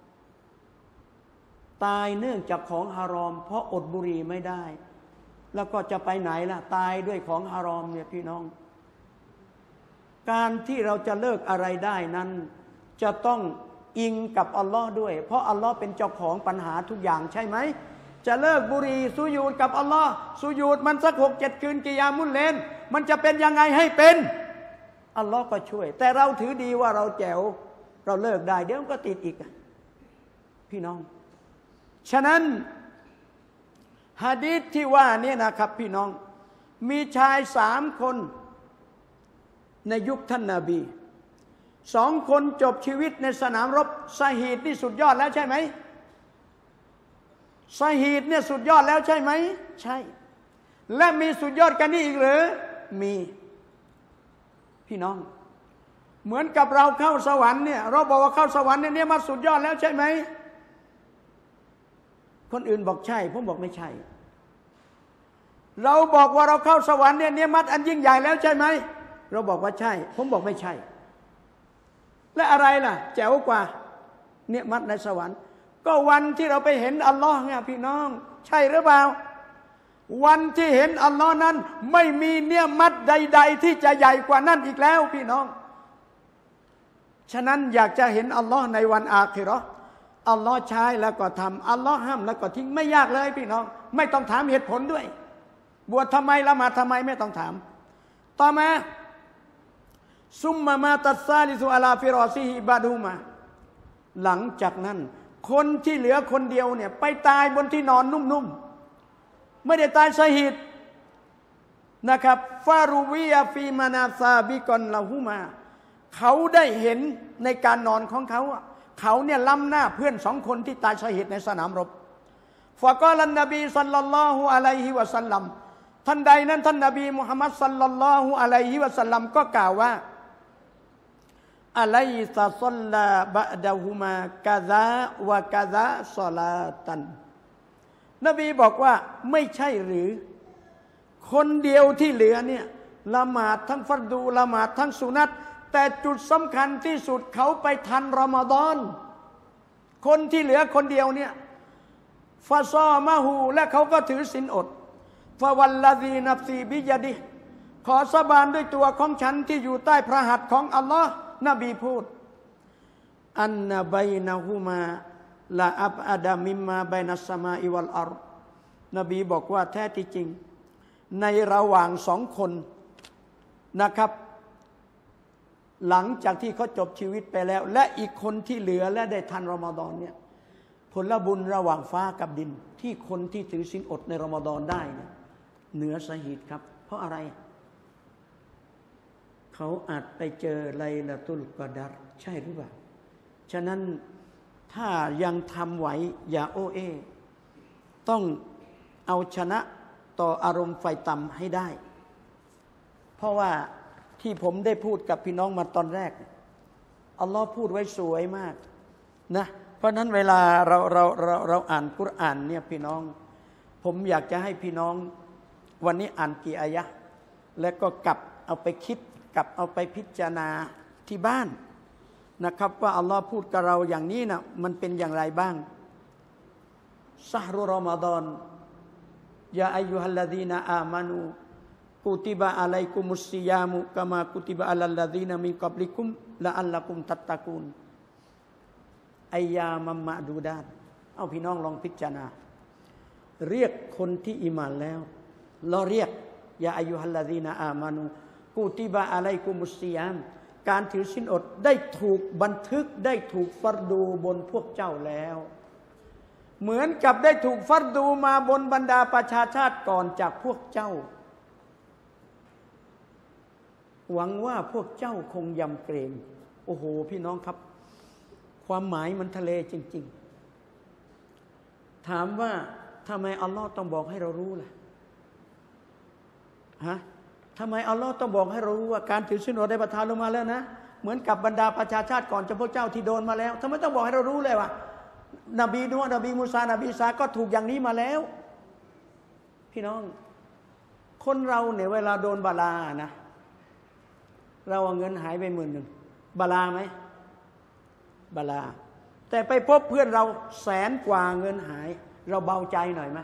Speaker 1: ตายเนื่องจากของฮารอมเพราะอดบุหรี่ไม่ได้แล้วก็จะไปไหนล่ะตายด้วยของฮารอมเนี่ยพี่น้องการที่เราจะเลิกอะไรได้นั้นจะต้องอิงกับอัลลอฮ์ด้วยเพราะอัลลอฮ์เป็นเจ้าของปัญหาทุกอย่างใช่ไหมจะเลิกบุหรี่สุญูดกับอัลลอฮ์สุญูดมันสักหกเจ็ดคืนกิยามุลเลนมันจะเป็นยังไงให้เป็นอัลลอฮ์ก็ช่วยแต่เราถือดีว่าเราแจ๋วเราเลิกได้เดี๋ยวมันก็ติดอีกพี่น้องฉะนั้นหะดีษที่ว่านี่นะครับพี่น้องมีชายสามคนในยุคท่านนบีสองคนจบชีวิตในสนามรบซะฮีดนี่สุดยอดแล้วใช่ไหมซะฮีดเนี่ยสุดยอดแล้วใช่ไหมใช่และมีสุดยอดกันนี่อีกหรือมีพี่น้องเหมือนกับเราเข้าสวรรค์เนี่ยเราบอกว่าเข้าสวรรค์เนี่ยมาสุดยอดแล้วใช่ไหมคนอื่นบอกใช่ผมบอกไม่ใช่เราบอกว่าเราเข้าสวรรค์เนี่ยเนี่ยมัดอันยิ่งใหญ่แล้วใช่ไหมเราบอกว่าใช่ผมบอกไม่ใช่และอะไรล่ะแจ๋วกว่าเนี่ยมัดในสวรรค์ก็วันที่เราไปเห็นอัลลอฮ์ไงพี่น้องใช่หรือเปล่าวันที่เห็นอัลลอฮ์นั้นไม่มีเนี่ยมัดใดๆที่จะใหญ่กว่านั้นอีกแล้วพี่น้องฉะนั้นอยากจะเห็นอัลลอฮ์ในวันอาคิเราะห์อัลลอฮ์ใช้แล้วก็ทำอัลลอฮ์ห้ามแล้วก็ทิ้งไม่ยากเลยพี่น้องไม่ต้องถามเหตุผลด้วยบวชทำไมละหมาดทำไมไม่ต้องถามต่อมาซุมมามาตัสซาลิซุอะลาฟิรอซิฮิบาดูมาหลังจากนั้นคนที่เหลือคนเดียวเนี่ยไปตายบนที่นอนนุ่มๆไม่ได้ตายชะฮีดนะครับฟารูวิยาฟีมานาซาบิกอนลาหูมาเขาได้เห็นในการนอนของเขาเขาเนี่ยล้ำหน้าเพื่อนสองคนที่ตายชะฮีดในสนามรบฟะกอลันนบีศ็อลลัลลอฮุอะลัยฮิวะซัลลัมท่านใดนั้นท่านนบีมุฮัมมัดศ็อลลัลลอฮุอะลัยฮิวะซัลลัมก็กล่าวว่าอะลัยซะศ็อลลาบะดะฮุมากะซาวะกะซาศอลาตันนบีบอกว่าไม่ใช่หรือคนเดียวที่เหลือเนี่ยละหมาดทั้งฟัรดูละหมาดทั้งสุนัตแต่จุดสำคัญที่สุดเขาไปทันรอมฎอนคนที่เหลือคนเดียวเนี่ยฟาซอมาหูและเขาก็ถือศีลอดฟะวัลลซีนัฟซีบิยะดิขอสาบานด้วยตัวของฉันที่อยู่ใต้พระหัตถ์ของอัลลอฮ์นบีพูดอันนะบัยนะฮุมาลาอับอะดามิมมาบัยนัสสมาอิวัลอัรฎ์นบีบอกว่าแท้ที่จริงในระหว่างสองคนนะครับหลังจากที่เขาจบชีวิตไปแล้วและอีกคนที่เหลือและได้ทันรอมฎอนเนี่ยผลบุญระหว่างฟ้ากับดินที่คนที่ถือศีลอดในรอมฎอนได้เนี่ยเหนือสหีดครับเพราะอะไรเขาอาจไปเจอไลลาตุลกอดัรใช่หรือเปล่าฉะนั้นถ้ายังทำไหวอย่าโอเอต้องเอาชนะต่ออารมณ์ไฟต่ำให้ได้เพราะว่าที่ผมได้พูดกับพี่น้องมาตอนแรกอัลลอฮ์พูดไว้สวยมากนะเพราะนั้นเวลาเราเราเราเราอ่านกุรอานเนี่ยพี่น้องผมอยากจะให้พี่น้องวันนี้อ่านกี่อายะห์แล้วก็กลับเอาไปคิดกลับเอาไปพิจารณาที่บ้านนะครับว่าอัลลอฮ์พูดกับเราอย่างนี้นะมันเป็นอย่างไรบ้างซะฮรุรอมฎอนยาอัยยูฮัลลซีนาอามานูกุติบะอะลัยกุมุสซิยามุกะมากุติบะอะลัลลซีนามินกับลิกุมละอัลละกุมตัตตะกูนอัยยามัมมะดูดาตเอาพี่น้องลองพิจารณาเรียกคนที่อีหม่านแล้วเราเรียกยาอายุฮัลลาซีนาอามานูกุติบะอะลัยกุมุสซิยามการถือศีลอดได้ถูกบันทึกได้ถูกฟัรดูบนพวกเจ้าแล้วเหมือนกับได้ถูกฟัรดูมาบนบรรดาประชาชาติก่อนจากพวกเจ้าหวังว่าพวกเจ้าคงยำเกรงโอ้โหพี่น้องครับความหมายมันทะเลจริงๆถามว่าทำไมอัลลอฮ์ต้องบอกให้เรารู้ล่ะฮะทำไมอัลลอฮ์ต้องบอกให้เรารู้ว่าการถือศีลอดได้ประทานลงมาแล้วนะเหมือนกับบรรดาประชาชาติก่อนจากพวกเจ้าที่โดนมาแล้วทำไมต้องบอกให้เรารู้เลยว่านบีนูฮ์นบีมูซานบีอีสาก็ถูกอย่างนี้มาแล้วพี่น้องคนเราเนี่ยเวลาโดนบาลานะเราเอาเงินหายไปหมื่นหนึ่งบาลาไหมบาลาแต่ไปพบเพื่อนเราแสนกว่าเงินหายเราเบาใจหน่อยไหม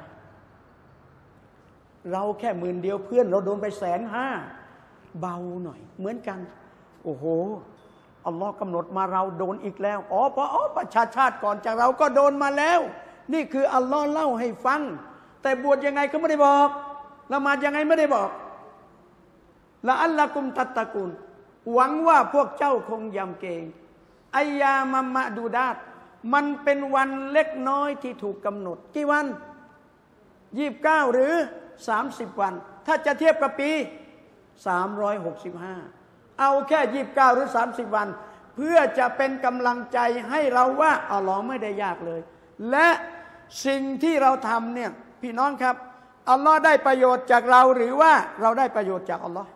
Speaker 1: เราแค่หมื่นเดียวเพื่อนเราโดนไปแสนห้าเบาหน่อยเหมือนกันโอ้โหอัลลอฮ์กำหนดมาเราโดนอีกแล้วอ๋อเพราะอ๋อประชาชาติก่อนจากเราก็โดนมาแล้วนี่คืออัลลอฮ์เล่าให้ฟังแต่บวชยังไงก็ไม่ได้บอกละหมาดยังไงไม่ได้บอกละอัลละกุมตัตตะกูลหวังว่าพวกเจ้าคงยำเกรงอัยยามัมมะดูดาตมันเป็นวันเล็กน้อยที่ถูกกำหนดกี่วันยี่สิบเก้าหรือสามสิบวันถ้าจะเทียบกับปีสามร้อยหกสิบห้าเอาแค่ยี่สิบเก้าหรือสามสิบวันเพื่อจะเป็นกำลังใจให้เราว่าอัลลอฮ์ไม่ได้ยากเลยและสิ่งที่เราทำเนี่ยพี่น้องครับอัลลอฮ์ได้ประโยชน์จากเราหรือว่าเราได้ประโยชน์จากอัลลอฮ์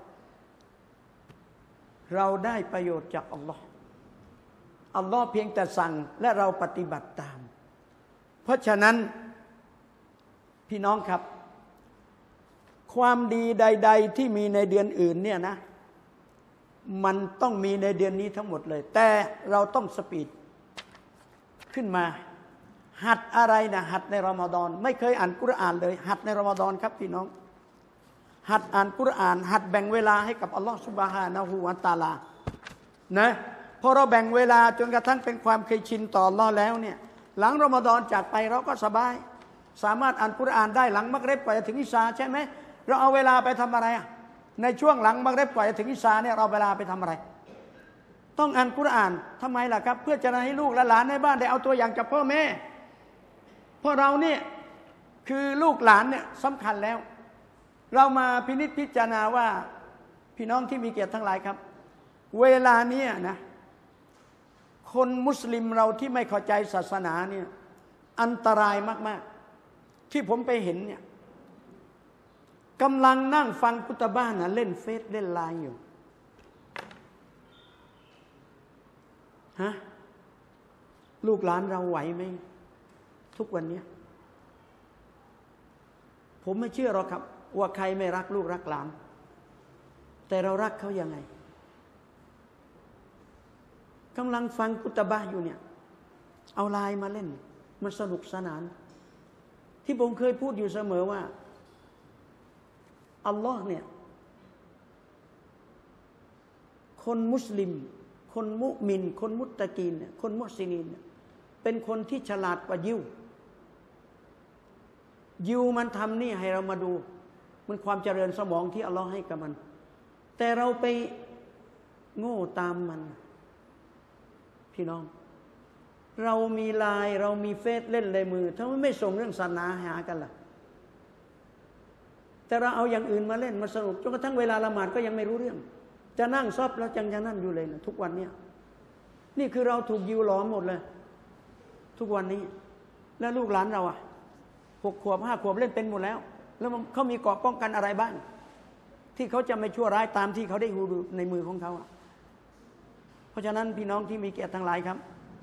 Speaker 1: เราได้ประโยชน์จากอัลลอฮ์อัลลอฮ์เพียงแต่สั่งและเราปฏิบัติตามเพราะฉะนั้นพี่น้องครับความดีใดๆที่มีในเดือนอื่นเนี่ยนะมันต้องมีในเดือนนี้ทั้งหมดเลยแต่เราต้องสปีดขึ้นมาหัดอะไรนะหัดในรอมฎอนไม่เคยอ่านกุรอานเลยหัดในรอมฎอนครับพี่น้องหัดอ่านกุรอานหัดแบ่งเวลาให้กับอัลลอฮฺซุบฮานะฮูวะตะอาลานะพอเราแบ่งเวลาจนกระทั่งเป็นความเคยชินต่ออัลลอฮ์แล้วเนี่ยหลังรอมฎอนจากไปเราก็สบายสามารถอ่านกุรอานได้หลังมักริบกว่าจะถึงอิชาใช่ไหมเราเอาเวลาไปทำอะไรอ่ะในช่วงหลังมักริบกว่าจะถึงอิชาเนี่ยเราเวลาไปทำอะไรต้องอ่านกุรอานทำไมล่ะครับเพื่อจะให้ลูกและหลานในบ้านได้เอาตัวอย่างจากพ่อแม่เพราะเราเนี่ยคือลูกหลานเนี่ยสำคัญแล้วเรามาพินิจพิจารณาว่าพี่น้องที่มีเกียรติทั้งหลายครับเวลาเนี้ยนะคนมุสลิมเราที่ไม่เข้าใจศาสนาเนี่ยอันตรายมากๆที่ผมไปเห็นเนี่ยกำลังนั่งฟังกุตบ้านนะเล่นเฟซเล่นไลน์อยู่ฮะลูกหลานเราไหวไหมทุกวันนี้ผมไม่เชื่อหรอกครับว่าใครไม่รักลูกรักหลานแต่เรารักเขายังไงกำลังฟังกุตบะอยู่เนี่ยเอาไลน์มาเล่นมันสนุกสนานที่ผมเคยพูดอยู่เสมอว่าอัลลอฮ์เนี่ยคนมุสลิมคนมุมินคนมุตตะกีนเนี่ยคนมุสลิมเนี่ยเป็นคนที่ฉลาดกว่ายิวยิวมันทำนี่ให้เรามาดูมันความเจริญสมองที่อัลลอฮ์ให้กับมันแต่เราไปโง่ตามมันพี่น้องเรามีไลน์เรามีเฟซเล่นในมือทำไมไม่ส่งเรื่องศาสนาหากันล่ะแต่เราเอาอย่างอื่นมาเล่นมาสนุกจนกระทั่งเวลาละหมาดก็ยังไม่รู้เรื่องจะนั่งซอบแล้วจังจะนั่นอยู่เลยนะทุกวันเนี้ยนี่คือเราถูกยิวหลอมหมดเลยทุกวันนี้แล้วลูกหลานเราอ่ะหกขวบห้าขวบเล่นเป็นหมดแล้วแล้วเขามีเกราะป้องกันอะไรบ้างที่เขาจะไม่ชั่วร้ายตามที่เขาได้ดูในมือของเขาอ่ะเพราะฉะนั้นพี่น้องที่มีเกียรติทั้งหลายครับ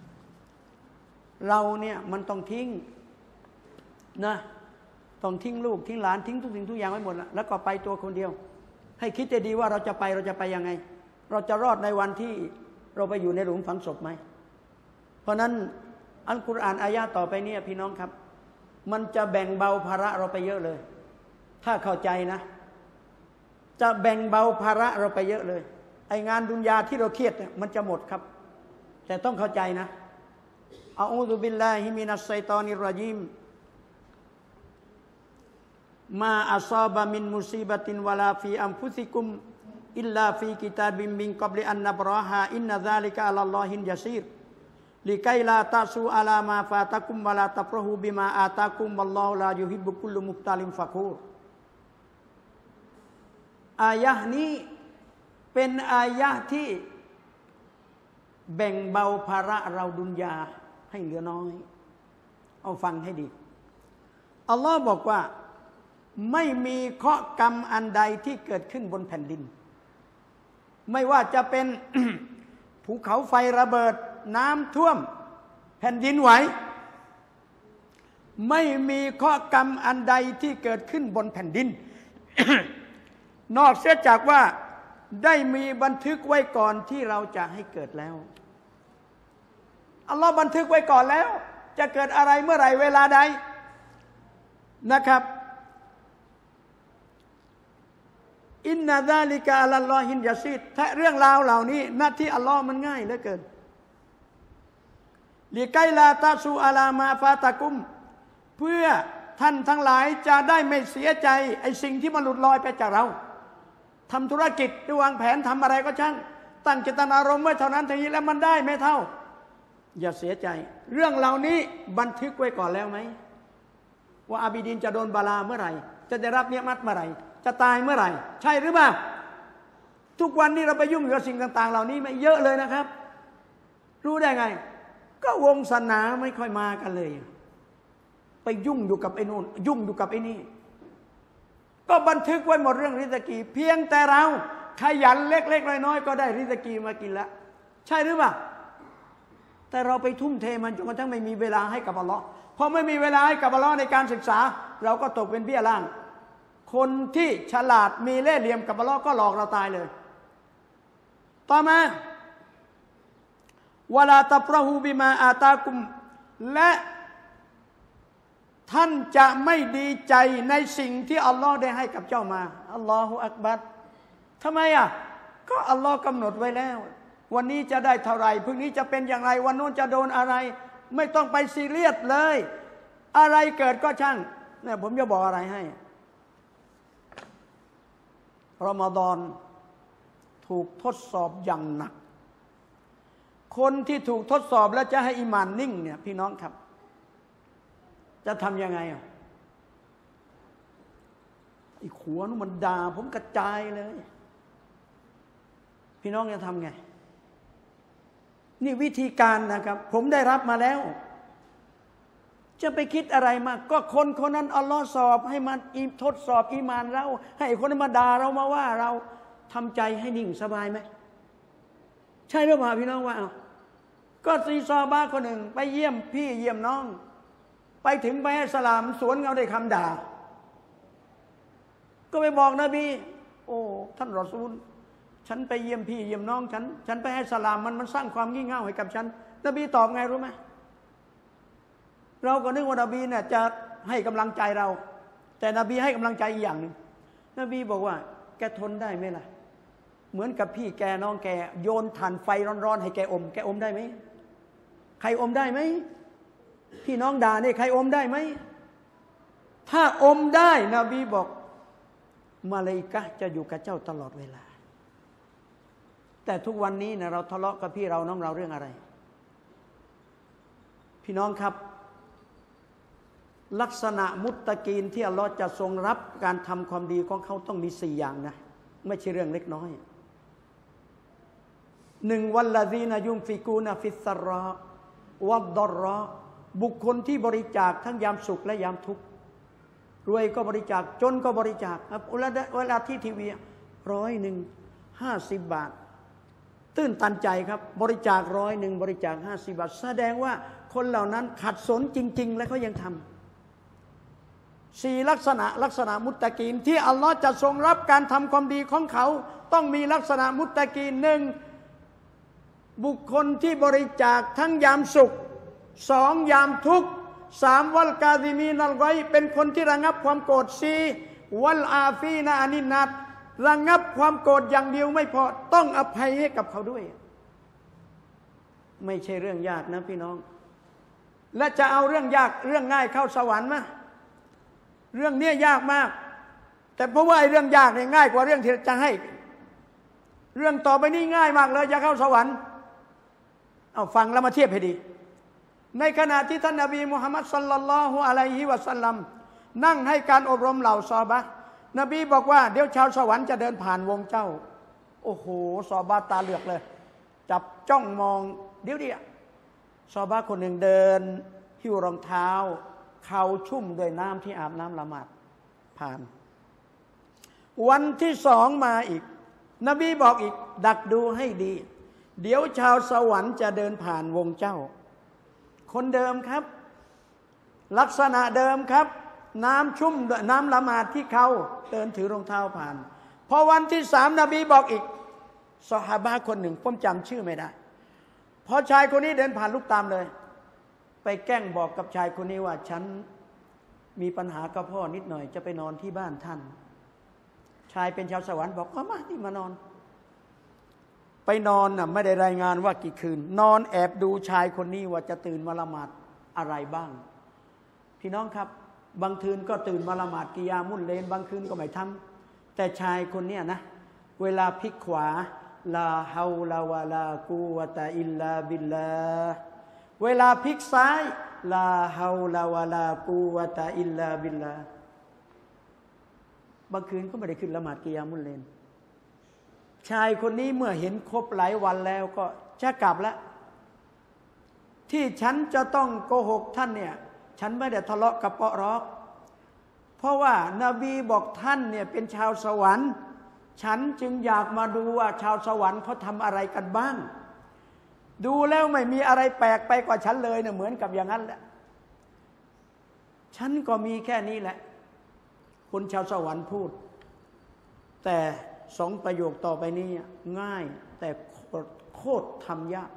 Speaker 1: เราเนี่ยมันต้องทิ้งนะต้องทิ้งลูกทิ้งหลานทิ้งทุกสิ่งทุกอย่างไว้หมดแล้วแล้วก็ไปตัวคนเดียวให้คิดจะดีว่าเราจะไปเราจะไปยังไงเราจะรอดในวันที่เราไปอยู่ในหลุมฝังศพไหมเพราะนั้นอัลกุรอานอายะต่อไปนี้พี่น้องครับมันจะแบ่งเบาภาระเราไปเยอะเลยถ้าเข้าใจนะจะแบ่งเบาภาระเราไปเยอะเลยไองานดุนยาที่เราเครียดเนี่ยมันจะหมดครับแต่ต้องเข้าใจนะอะอูซุบิลลาฮิมินัชชัยฏอนิรเราะญีมมาอัศอบะมินมุซีบะตินวะลาฟีอัมฟุซิกุมอิลลาฟีกิตาบิมมินกับลิอันนับรอฮาอินนะซาลิกะอะลัลลอฮินยะซีรลิกัยลาตะซูอะลามาฟาตะกุมวะลาตัฟรหูบิมาอาตากุมวัลลอฮุลายุฮิบบุกุลมุฟตาลิมฟะคูรอายะห์นี้เป็นอายะห์ที่แบ่งเบาภาระเราดุนยาให้เหลือน้อยเอาฟังให้ดีอัลลอฮ์บอกว่าไม่มีเคราะห์กรรมอันใดที่เกิดขึ้นบนแผ่นดินไม่ว่าจะเป็น ภูเขาไฟระเบิดน้ำท่วมแผ่นดินไหวไม่มีเคราะห์กรรมอันใดที่เกิดขึ้นบนแผ่นดิน นอกเสียจากว่าได้มีบันทึกไว้ก่อนที่เราจะให้เกิดแล้วอัลลอฮ์บันทึกไว้ก่อนแล้วจะเกิดอะไรเมื่อไหร่เวลาใดนะครับอินนาซาลิกะอะลัลลอฮินยะซีรถ้าเรื่องราวเหล่านี้หน้าที่อัลลอฮ์มันง่ายเหลือเกินลิกัยลาตะซูอะลามาฟาตะกุมเพื่อท่านทั้งหลายจะได้ไม่เสียใจไอ้สิ่งที่มันหลุดลอยไปจากเราทำธุรกิจหรือวางแผนทำอะไรก็ช่างตั้งเจตนารมณ์ไว้เท่านั้นเท่านี้แล้วมันได้ไม่เท่าอย่าเสียใจเรื่องเหล่านี้บันทึกไว้ก่อนแล้วไหมว่าอาบิดินจะโดนบาลาเมื่อไหร่จะได้รับเนียมัตเมื่อไหร่จะตายเมื่อไหร่ใช่หรือเปล่าทุกวันนี้เราไปยุ่งกับสิ่งต่างๆเหล่านี้ไม่เยอะเลยนะครับรู้ได้ไงก็วงศาสนาไม่ค่อยมากันเลยไปยุ่งอยู่กับไอ้นู่นยุ่งอยู่กับไอ้นี่ก็บันทึกไว้หมดเรื่องริซกีเพียงแต่เราขยันเล็กๆน้อยๆก็ได้ริซกีมากินละใช่หรือเปล่าแต่เราไปทุ่มเทมันจนกระทั่งไม่มีเวลาให้กับอัลลอฮ์พอไม่มีเวลาให้กับอัลลอฮ์ในการศึกษาเราก็ตกเป็นเบี้ยล่างคนที่ฉลาดมีเล่ห์เหลี่ยมกับอัลลอฮ์ก็หลอกเราตายเลยต่อมาวะลาตัฟรหูบิมาอาตากุมและท่านจะไม่ดีใจในสิ่งที่อัลลอฮ์ได้ให้กับเจ้ามาอัลลอฮฺอักบัรทำไมอ่ะก็อัลลอฮ์กำหนดไว้แล้ววันนี้จะได้เท่าไหร่พรุ่งนี้จะเป็นอย่างไรวันโน้นจะโดนอะไรไม่ต้องไปซีเรียสเลยอะไรเกิดก็ช่างเนี่ยผมจะบอกอะไรให้รอมฎอนถูกทดสอบอย่างหนักคนที่ถูกทดสอบแล้วจะให้อีหม่านนิ่งเนี่ยพี่น้องครับจะทำยังไงอ่ะไอ้ขัวนู้นมันด่าผมกระจายเลยพี่น้องจะทำไงนี่วิธีการนะครับผมได้รับมาแล้วจะไปคิดอะไรมากก็คนคนนั้นอัลลอฮ์สอบให้มันอีทดสอบอีมานเราให้คนนั้นมาด่าเรามาว่าเราทำใจให้นิ่งสบายไหมใช่หรือเปล่าพี่น้องว่าเอาก็ซีซอบาคนหนึ่งไปเยี่ยมพี่เยี่ยมน้องไปถึงไปให้สลามสวนเขาได้คำด่าก็ไปบอกนบีโอ้ท่านรอซูลฉันไปเยี่ยมพี่เยี่ยมน้องฉันฉันไปให้สลามมันมันสร้างความงี่เง่าให้กับฉันนบีตอบไงรู้ไหมเราก็นึกว่านบีเนี่ยจะให้กำลังใจเราแต่นบีให้กำลังใจอีกอย่างหนึ่งนบีบอกว่าแกทนได้ไหมล่ะเหมือนกับพี่แกน้องแกโยนถ่านไฟร้อนๆให้แกอมแกอมได้ไหมใครอมได้ไหมพี่น้องด่าเนี่ยใครอมได้ไหมถ้าอมได้นบีบอกมาเลาอิกะห์จะอยู่กับเจ้าตลอดเวลาแต่ทุกวันนี้นะเราทะเลาะกับพี่เราน้องเราเรื่องอะไรพี่น้องครับลักษณะมุตตะกีนที่อัลลอฮ์จะทรงรับการทำความดีของเขาต้องมีสี่อย่างนะไม่ใช่เรื่องเล็กน้อยหนึ่งวัลลซีนายุมฟิกูนาฟิสซารอวัดดรอบุคคลที่บริจาคทั้งยามสุขและยามทุกข์รวยก็บริจาคจนก็บริจาคครับเวลาที่ทีวีร้อยหนึ่งห้าสิบบาทตื้นตันใจครับบริจาคร้อยหนึ่งบริจาคห้าสิบบาทแสดงว่าคนเหล่านั้นขัดสนจริงๆและเขายังทำสี่ลักษณะลักษณะมุตตะกีนที่อัลลอฮ์จะทรงรับการทำความดีของเขาต้องมีลักษณะมุตตะกีนหนึ่งบุคคลที่บริจาคทั้งยามสุขสองยามทุกข์สามวัลกาซิมีนัลไกเป็นคนที่ระงับความโกรธสี่วัลอาฟีนาอานินัดระงับความโกรธอย่างเดียวไม่พอต้องอภัยให้กับเขาด้วยไม่ใช่เรื่องยากนะพี่น้องและจะเอาเรื่องยากเรื่องง่ายเข้าสวรรค์มั้ยเรื่องนี้ยากมากแต่เพราะว่าไอ้เรื่องยากเนี่ยง่ายกว่าเรื่องที่จะให้เรื่องต่อไปนี้ง่ายมากเลยจะเข้าสวรรค์เอาฟังแล้วมาเทียบให้ดีในขณะที่ท่านนบีมุฮัมมัดศ็อลลัลลอฮุอะลัยฮิวะซัลลัมนั่งให้การอบรมเหล่าซอฮาบะห์นบีบอกว่าเดี๋ยวชาวสวรรค์จะเดินผ่านวงเจ้าโอ้โหซอฮาบะห์ตาเหลือกเลยจับจ้องมองเดี๋ยวเดียวซอฮาบะห์คนหนึ่งเดินหิ้วรองเท้าเข่าชุ่มด้วยน้ำที่อาบน้ำละหมาดผ่านวันที่สองมาอีกนบีบอกอีกดักดูให้ดีเดี๋ยวชาวสวรรค์จะเดินผ่านวงเจ้าคนเดิมครับลักษณะเดิมครับน้ำชุ่มน้ำละหมาดที่เขาเดินถือรองเท้าผ่านพอวันที่สามนบีบอกอีกซอฮาบะห์คนหนึ่งผมจำชื่อไม่ได้พอชายคนนี้เดินผ่านลุกตามเลยไปแกล้งบอกกับชายคนนี้ว่าฉันมีปัญหากับพ่อนิดหน่อยจะไปนอนที่บ้านท่านชายเป็นชาวสวรรค์บอกเอามาที่มานอนไปนอนน่ะไม่ได้รายงานว่ากี่คืนนอนแอบดูชายคนนี้ว่าจะตื่นมาละหมาดอะไรบ้างพี่น้องครับบางคืนก็ตื่นมาละหมาดกิยามุลเลนบางคืนก็ไม่ทำแต่ชายคนเนี้ยนะเวลาพลิกขวาลาฮาวลาวะลากูวะตะอิลลาบิลลาเวลาพลิกซ้ายลาฮาวลาวะลากูวะตะอิลลาบิลลาบางคืนก็ไม่ได้ขึ้นละหมาดกิยามุลเลนชายคนนี้เมื่อเห็นครบหลายวันแล้วก็จะกลับแล้วที่ฉันจะต้องโกหกท่านเนี่ยฉันไม่ได้ทะเลาะกับเปาะรอกเพราะว่านบีบอกท่านเนี่ยเป็นชาวสวรรค์ฉันจึงอยากมาดูว่าชาวสวรรค์เขาทำอะไรกันบ้างดูแล้วไม่มีอะไรแปลกไปกว่าฉันเลยเนี่ยเหมือนกับอย่างนั้นแหละฉันก็มีแค่นี้แหละคนชาวสวรรค์พูดแต่สองประโยคต่อไปนี้ง่ายแต่โคตรทำยาก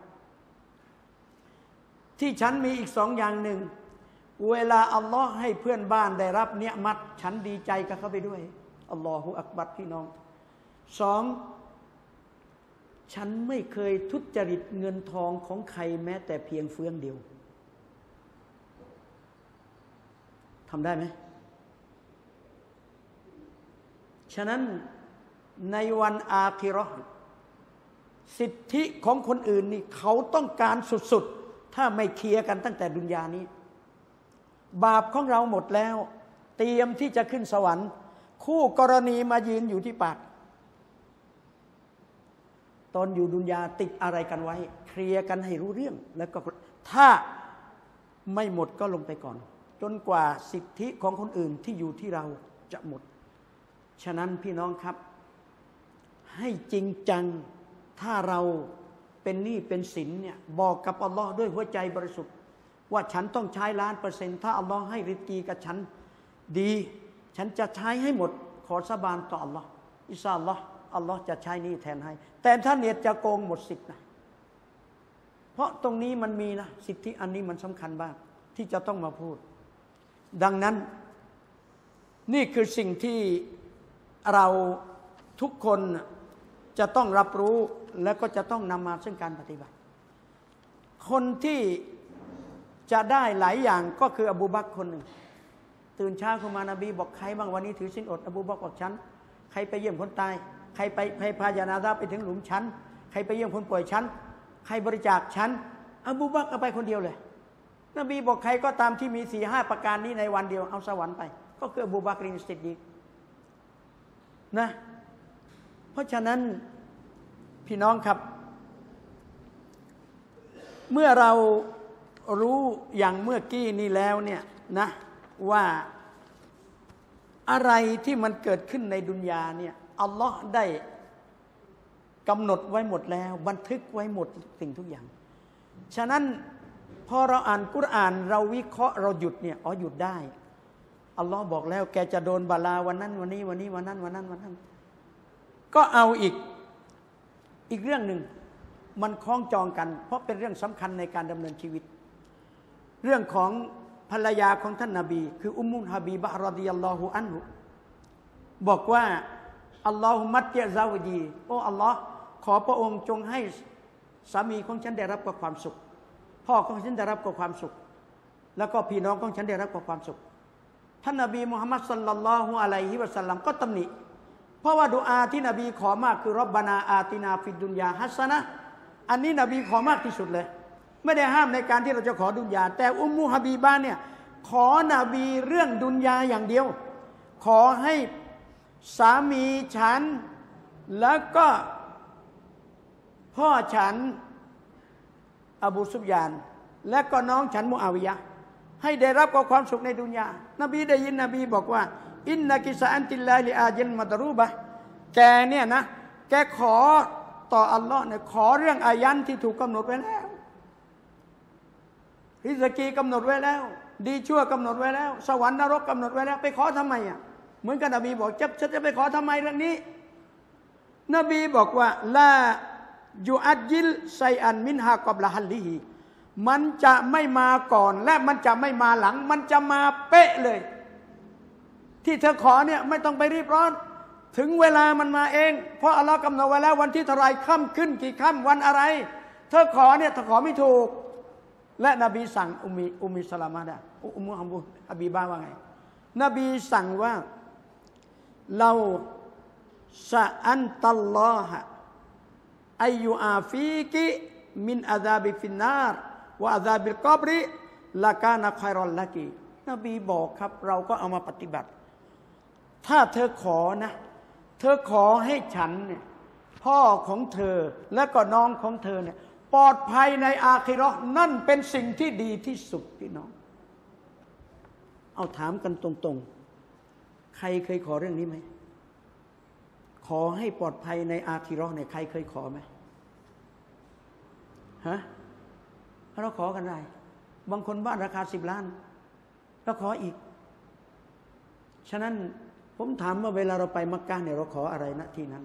Speaker 1: ที่ฉันมีอีกสองอย่างหนึ่งเวลาอัลลอฮ์ให้เพื่อนบ้านได้รับเนียมัตฉันดีใจกับเขาไปด้วยอัลลอฮุอักบัรพี่น้องสองฉันไม่เคยทุจริตเงินทองของใครแม้แต่เพียงเฟื่องเดียวทำได้ไหมฉะนั้นในวันอาคิเราะห์สิทธิของคนอื่นนี่เขาต้องการสุดๆถ้าไม่เคลียร์กันตั้งแต่ดุนยานี้บาปของเราหมดแล้วเตรียมที่จะขึ้นสวรรค์คู่กรณีมายืนอยู่ที่ปากตอนอยู่ดุนยาติดอะไรกันไว้เคลียร์กันให้รู้เรื่องแล้วก็ถ้าไม่หมดก็ลงไปก่อนจนกว่าสิทธิของคนอื่นที่อยู่ที่เราจะหมดฉะนั้นพี่น้องครับให้จริงจังถ้าเราเป็นหนี้เป็นสินเนี่ยบอกกับอัลลอฮ์ด้วยหัวใจบริสุทธิ์ว่าฉันต้องใช้ล้านเปอร์เซ็นต์ถ้าอัลลอฮ์ให้ริสกีกับฉันดีฉันจะใช้ให้หมดขอสาบานต่ออัลลอฮ์อินชาอัลลอฮ์อัลลอฮ์จะใช้หนี้แทนให้แต่ถ้าเนียดจะโกงหมดสิทธิ์นะเพราะตรงนี้มันมีนะสิทธิอันนี้มันสำคัญมากที่จะต้องมาพูดดังนั้นนี่คือสิ่งที่เราทุกคนจะต้องรับรู้และก็จะต้องนำมาซึ่งการปฏิบัติคนที่จะได้หลายอย่างก็คืออบูบักรคนหนึ่งตื่นเช้าขึ้นมานบีบอกใครบ้างวันนี้ถือศีลอดอบูบักรบอกฉันใครไปเยี่ยมคนตายใครไปไปพาญานาซาไปถึงหลุมฉันใครไปเยี่ยมคนป่วยฉันใครบริจาคฉันอบูบักรเอาไปคนเดียวเลยนบีบอกใครก็ตามที่มีสี่ห้าประการนี้ในวันเดียวเอาสวรรค์ไปก็คืออบูบักรอินซิดดีกนะเพราะฉะนั้นพี่น้องครับเมื่อเรารู้อย่างเมื่อกี้นี้แล้วเนี่ยนะว่าอะไรที่มันเกิดขึ้นในดุนยาเนี่ยอัลลอฮ์ได้กำหนดไว้หมดแล้วบันทึกไว้หมดสิ่งทุกอย่างฉะนั้นพอเราอ่านกุรอานเราวิเคราะห์เราหยุดเนี่ยอ๋อหยุดได้อัลลอฮ์บอกแล้วแกจะโดนบาลาวันนั้นวันนี้วันนี้วันนั้นวันนั้นวันนั้นก็เอาอีกอีกเรื่องหนึ่งมันคล้องจองกันเพราะเป็นเรื่องสำคัญในการดำเนินชีวิตเรื่องของภรรยาของท่านนบีคืออุมมุฮะบีบะฮ์รอฎิยัลลอฮุอันฮุบอกว่าอัลลอฮุมัตยะซาวจีโอ้อัลลอฮ์ขอพระองค์จงให้สามีของฉันได้รับกับความสุขพ่อของฉันได้รับกับความสุขแล้วก็พี่น้องของฉันได้รับกับความสุขท่านนบีมุฮัมมัดศ็อลลัลลอฮุอะลัยฮิวะซัลลัมก็ตำหนิเพราะว่าดุอาที่นบีขอมากคือร็อบบานาอาตินาฟิดดุนยาฮัสซะนะห์อันนี้นบีขอมากที่สุดเลยไม่ได้ห้ามในการที่เราจะขอดุนยาแต่อุมมุฮะบีบะเนี่ยขอนบีเรื่องดุนยาอย่างเดียวขอให้สามีฉันแล้วก็พ่อฉันอบูซุฟยานและก็น้องฉันมุอาวิยะห์ให้ได้รับกับความสุขในดุนยานบีได้ยินนบีบอกว่าอินนะกิซาอันติลลาลิอาจินมัดรูบะแกเนี่ยนะแกขอต่ออัลลอฮ์เนี่ยขอเรื่องอายันที่ถูกกำหนดไว้แล้วริซกีกำหนดไว้แล้วดีชั่วกำหนดไว้แล้วสวรรค์นรกกำหนดไว้แล้วไปขอทำไมอ่ะเหมือนกับนบีบอกจะฉันจะไปขอทำไมเรื่องนี้นบีบอกว่าลายูอัจยิลไซอันมินฮากอบละฮัลลิฮีมันจะไม่มาก่อนและมันจะไม่มาหลังมันจะมาเป๊ะเลยที่เธอขอเนี่ยไม่ต้องไปรีบร้อนถึงเวลามันมาเองเพราะอัลลอฮ์กำหนดไว้แล้ววันที่เท่าไรค่ำขึ้นกี่ค่ำวันอะไรเธอขอเนี่ยเธอขอไม่ถูกและนบีสั่งอุมมีอุมมีสลามะดะอุมมุฮัมมัดอบีบาว่าไงนบีสั่งว่าเราซะอันตัลลอฮะอัยยูอาฟีกิมินอาซาบิฟินนารวะอาซาบิลกอบริละกานะค็อยรอลละกีนบีบอกครับเราก็เอามาปฏิบัติถ้าเธอขอนะเธอขอให้ฉันเนี่ยพ่อของเธอและก็น้องของเธอเนี่ยปลอดภัยในอาคิเราะห์นั่นเป็นสิ่งที่ดีที่สุดพี่น้องเอาถามกันตรงๆใครเคยขอเรื่องนี้ไหมขอให้ปลอดภัยในอาคิเราะห์เนี่ยใครเคยขอไหมฮะเราขอกันได้บางคนบ้านราคาสิบล้านเราขออีกฉะนั้นผมถามว่าเวลาเราไปมักกะฮ์เนี่ยเราขออะไรณที่นั้น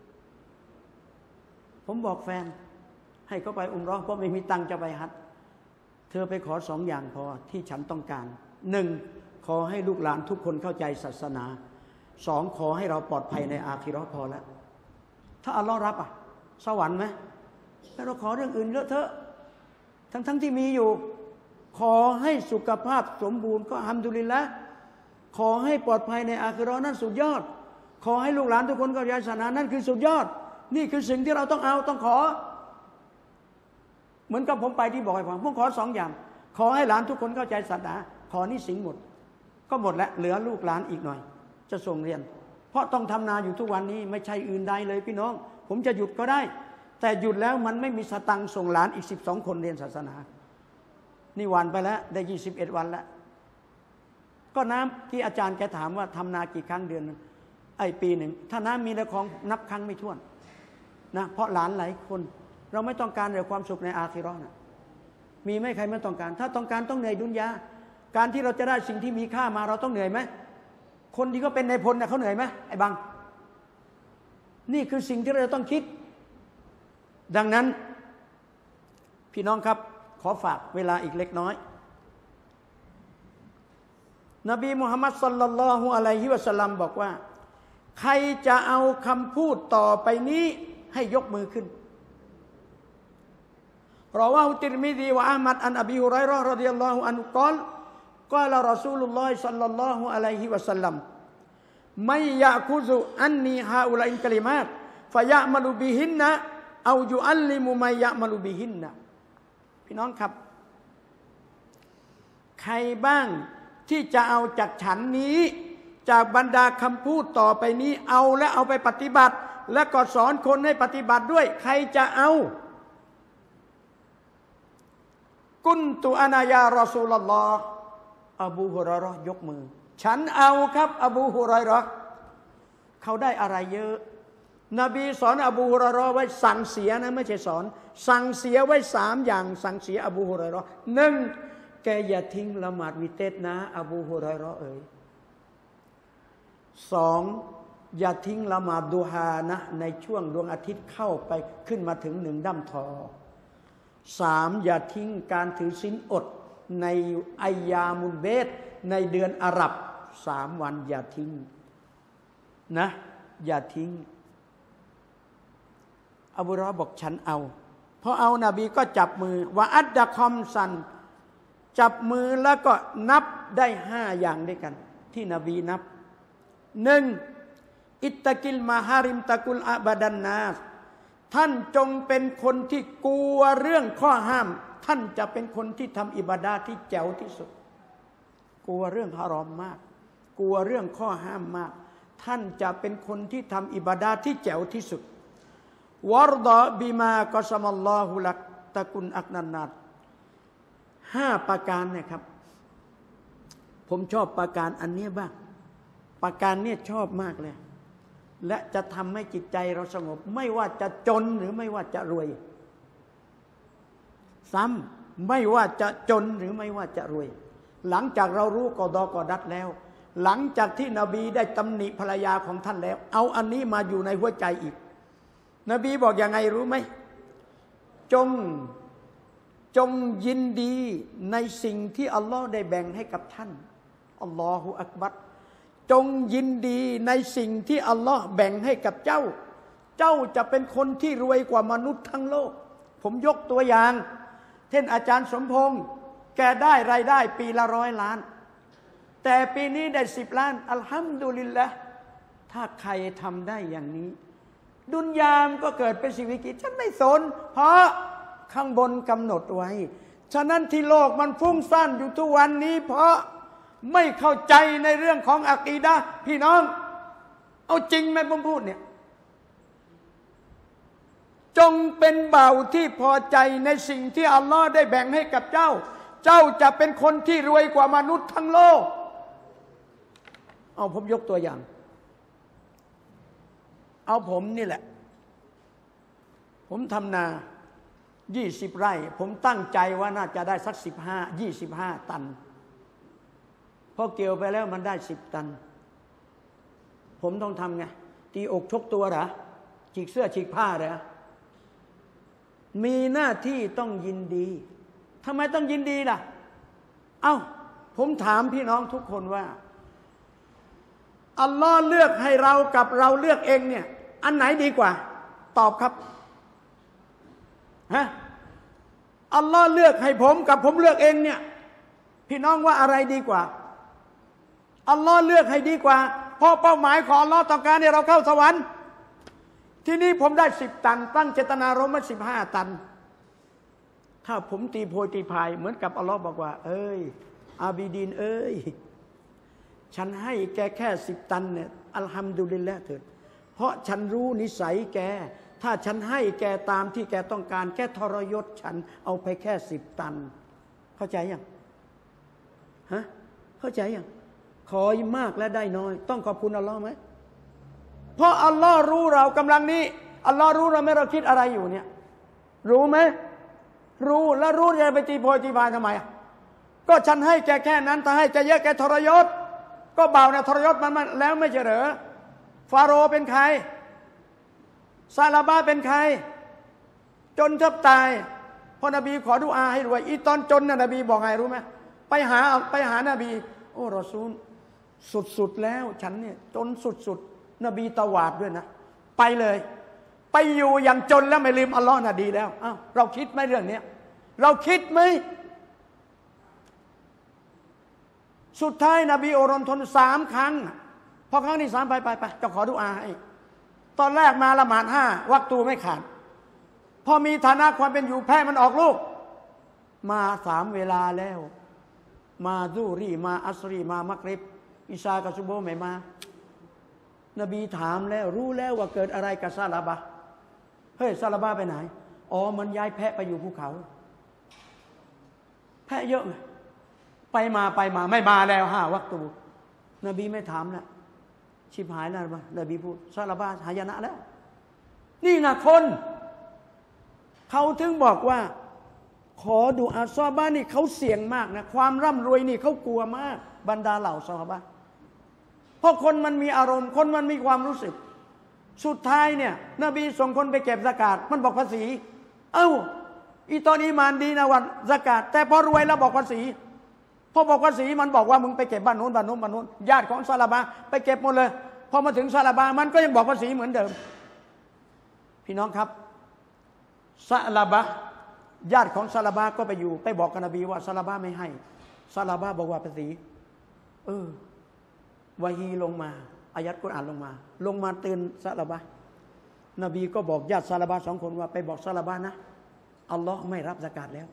Speaker 1: ผมบอกแฟนให้เขาไปอุมเราะห์เพราะไม่มีตังค์จะไปฮัจญ์เธอไปขอสองอย่างพอที่ฉันต้องการหนึ่งขอให้ลูกหลานทุกคนเข้าใจศาสนาสองขอให้เราปลอดภัยในอาคิเราะห์พอแล้วถ้าอัลลอฮ์รับอ่ะสวรรค์ไหมแล้วเราขอเรื่องอื่นเยอะเถอะทั้งทั้งที่มีอยู่ขอให้สุขภาพสมบูรณ์ก็อัลฮัมดุลิลละห์ขอให้ปลอดภัยในอาคิเราะห์นั้นสุดยอดขอให้ลูกหลานทุกคนเข้าใจศาสนานั่นคือสุดยอดนี่คือสิ่งที่เราต้องเอาต้องขอเหมือนกับผมไปที่บอกให้ฟังผมขอสองอย่างขอให้หลานทุกคนเข้าใจศาสนาขอนี่สิงหมดก็หมดแล้วเหลือลูกหลานอีกหน่อยจะส่งเรียนเพราะต้องทำนาอยู่ทุกวันนี้ไม่ใช่อื่นใดเลยพี่น้องผมจะหยุดก็ได้แต่หยุดแล้วมันไม่มีสตังค์ส่งหลานอีกสิบสองคนเรียนศาสนานี่วันไปแล้วได้ยี่สิบเอ็ดวันแล้วก็น้ำที่อาจารย์แกถามว่าทำนากี่ครั้งเดือนนึงไอ้ปีหนึ่งถ้าน้ำมีแล้วของนับครั้งไม่ถ้วนนะเพราะหลานหลายคนเราไม่ต้องการแต่ความสุขในอาคิเราะห์นะมีไหมใครไม่ต้องการถ้าต้องการต้องเหนื่อยดุนยาการที่เราจะได้สิ่งที่มีค่ามาเราต้องเหนื่อยไหมคนที่เขาเป็นนายพลเนี่ยเขาเหนื่อยไหมไอ้บังนี่คือสิ่งที่เราต้องคิดดังนั้นพี่น้องครับขอฝากเวลาอีกเล็กน้อยนบีมุฮัมมัดศ็อลลัลลอฮุอะลัยฮิวะซัลลัมบอกว่าใครจะเอาคำพูดต่อไปนี้ให้ยกมือขึ้นรอว่าอุติรมิดีวะอะห์มัดอันอบีฮุไรเราะห์รอฎิยัลลอฮุอันฮุกอลกล่าวรอซูลุลลอฮิศ็อลลัลลอฮุอะลัยฮิวะซัลลัมมัยยะกุซุอันนีฮาอุลัยกะลิมาตฟะยะมะลุบิฮินนะเอายุอัลลิมุมัยยะมะลุบิฮินนะพี่น้องครับใครบ้างที่จะเอาจากฉันนี้จากบรรดาคำพูดต่อไปนี้เอาและเอาไปปฏิบัติและก็สอนคนให้ปฏิบัติด้วยใครจะเอากุนตุอานายารอซูลุลลอฮ์อบูฮุรอยเราะห์ยกมือฉันเอาครับอบูฮุรอยเราะห์เขาได้อะไรเยอะนบีสอนอบูฮุรอยเราะห์ไว้สั่งเสียนะไม่ใช่สอนสั่งเสียไว้สามอย่างสั่งเสียอบูฮุรอยเราะห์หนึ่งแกอย่าทิ้งละหมาดวิเตรนะอบูฮุรอยเราะห์เอ๋ยสองอย่าทิ้งละหมาดดูฮานะในช่วงดวงอาทิตย์เข้าไปขึ้นมาถึงหนึ่งดั้มทอสามอย่าทิ้งการถือศีลอดในอัยยามุลเบตในเดือนอาหรับสามวันอย่าทิ้งนะอย่าทิ้งอบูรอบอกฉันเอาพอเอานบีก็จับมือว่าอัดดะคอมซันจับมือแล้วก็นับได้ห้าอย่างด้วยกันที่นบีนับหนึ่งอิตตะกิลมาฮาริมตะกุลอะบาดันนาสท่านจงเป็นคนที่กลัวเรื่องข้อห้ามท่านจะเป็นคนที่ทำอิบาดาที่แจ๋วที่สุดกลัวเรื่องฮารอมมากกลัวเรื่องข้อห้ามมากท่านจะเป็นคนที่ทำอิบาดาที่แจ๋วที่สุดวารดะบิมากอซามัลลอฮุลักตะกุนอักนันนัดห้าประการเนี่ยครับผมชอบประการอันนี้บ้างประการนี้ชอบมากเลยและจะทำให้จิตใจเราสงบไม่ว่าจะจนหรือไม่ว่าจะรวยซ้ำไม่ว่าจะจนหรือไม่ว่าจะรวยหลังจากเรารู้กอดอกอดัดแล้วหลังจากที่นบีได้ตำหนิภรรยาของท่านแล้วเอาอันนี้มาอยู่ในหัวใจอีกนบีบอกยังไงรู้ไหมจงจงยินดีในสิ่งที่อัลลอฮ์ได้แบ่งให้กับท่านอัลลอฮุอักบัรจงยินดีในสิ่งที่อัลลอฮ์แบ่งให้กับเจ้าเจ้าจะเป็นคนที่รวยกว่ามนุษย์ทั้งโลกผมยกตัวอย่างเช่นอาจารย์สมพงษ์แกได้รายได้ปีละร้อยล้านแต่ปีนี้ได้สิบล้านอัลฮัมดุลิลละห์ถ้าใครทำได้อย่างนี้ดุนยามก็เกิดเป็นชีวิตกิจฉันไม่สนเพราะข้างบนกำหนดไว้ฉะนั้นที่โลกมันฟุ้งซ่านอยู่ทุกวันนี้เพราะไม่เข้าใจในเรื่องของอะกีดะห์พี่น้องเอาจริงไหมผมพูดเนี่ยจงเป็นบ่าวที่พอใจในสิ่งที่อัลลอฮ์ได้แบ่งให้กับเจ้าเจ้าจะเป็นคนที่รวยกว่ามนุษย์ทั้งโลกเอาผมยกตัวอย่างเอาผมนี่แหละผมทำนายี่สิบไร่ผมตั้งใจว่าน่าจะได้สักสิบห้ายี่สิบห้าตันพอเกี่ยวไปแล้วมันได้สิบตันผมต้องทำไงตีอกชกตัวเหรอฉีกเสื้อฉีกผ้าเหรอมีหน้าที่ต้องยินดีทำไมต้องยินดีล่ะเอ้าผมถามพี่น้องทุกคนว่าอัลลอฮ์เลือกให้เรากับเราเลือกเองเนี่ยอันไหนดีกว่าตอบครับฮะอัลลอฮ์เลือกให้ผมกับผมเลือกเองเนี่ยพี่น้องว่าอะไรดีกว่าอัลลอฮ์เลือกให้ดีกว่าเพราะเป้าหมายของอัลลอฮ์ต้องการให้เราเข้าสวรรค์ที่นี่ผมได้สิบตันตั้งเจตนารมณ์มาสิบห้าตันถ้าผมตีโพยตีพายเหมือนกับอัลลอฮ์บอกว่าเอ้ยอาบีดีนเอ้ยฉันให้แกแค่สิบตันเนี่ยอัลฮัมดุลิลละห์เถิดเพราะฉันรู้นิสัยแกถ้าฉันให้แกตามที่แกต้องการแกทรยศฉันเอาไปแค่สิบตันเข้าใจยังฮะเข้าใจยังขอมากและได้น้อยต้องขอบคุณอัลลอฮ์ไหมเพราะอัลลอฮ์รู้เรากำลังนี้อัลลอฮ์รู้เราไม่เราคิดอะไรอยู่เนี่ยรู้ไหมรู้แล้วรู้จะไปตีโพยตีพายทำไมก็ฉันให้แกแค่นั้นถ้าให้แกเยอะแกทรยศก็เบาเนี่ยทรยศมันแล้วไม่ใช่เหรอฟาโรห์เป็นใครซาลาบะเป็นใครจนแทบตายพอนบีขอดุอาให้รวยอีตอนจนน่ะนบีบอกไงรู้ไหมไปหาไปหานบีโอ้รอซูลสุดๆแล้วฉันเนี่ยจนสุดนบีตวาดด้วยนะไปเลยไปอยู่อย่างจนแล้วไม่ลืมอัลลอฮ์น่ะดีแล้วอ้าวเราคิดไหมเรื่องนี้เราคิดไหมสุดท้ายนบีอดทนสามครั้งพอครั้งที่สามไปไปไปจะขอดุอาให้ตอนแรกมาละหมาดห้าวักตูไม่ขาดพอมีฐานะความเป็นอยู่แพ้มันออกลูกมาสามเวลาแล้วมาซูรีมาอัสรีมามักริบอิชากับซุโบไม่มานบีถามแล้วรู้แล้วว่าเกิดอะไรกับซาลาบะเฮ้ยซาลาบะไปไหนอ๋อมันย้ายแพะไปอยู่ภูเขาแพะเยอะไงไปมาไปมาไม่มาแล้วห้าวักตูนบีไม่ถามนะชิบหายแล้วบ้านบีพูดซาลาบะหายนะแล้วนี่นะคนเขาถึงบอกว่าขอดูอาซอฮาบะห์นี่เขาเสี่ยงมากนะความร่ำรวยนี่เขากลัวมากบรรดาเหล่าซอฮาบะห์เพราะคนมันมีอารมณ์คนมันมีความรู้สึกสุดท้ายเนี่ยนบีส่งคนไปเก็บซะกาตมันบอกภาษีเอ้าอีตอนอีมานดีนะวันซะกาตแต่พอรวยแล้วบอกภาษีพอบอกภาษีมันบอกว่ามึงไปเก็บบ้านนู้นบ้านนู้นบ้านนู้นญาติของซาลาบะห์ไปเก็บหมดเลยพอมาถึงซาลาบะห์มันก็ยังบอกภาษีเหมือนเดิมพี่น้องครับซาลาบะห์ญาติของซาลาบะห์ก็ไปอยู่ไปบอกกับนบีว่าซาลาบะห์ไม่ให้ซาลาบะห์บอกว่าภาษีเออวะฮีลงมาอายัดกุรอานลงมาลงมาเตือนซาลาบะห์นบีก็บอกญาติซาลาบะห์สองคนว่าไปบอกซาลาบะห์นะอัลลอฮ์ไม่รับซะกาตแล้ว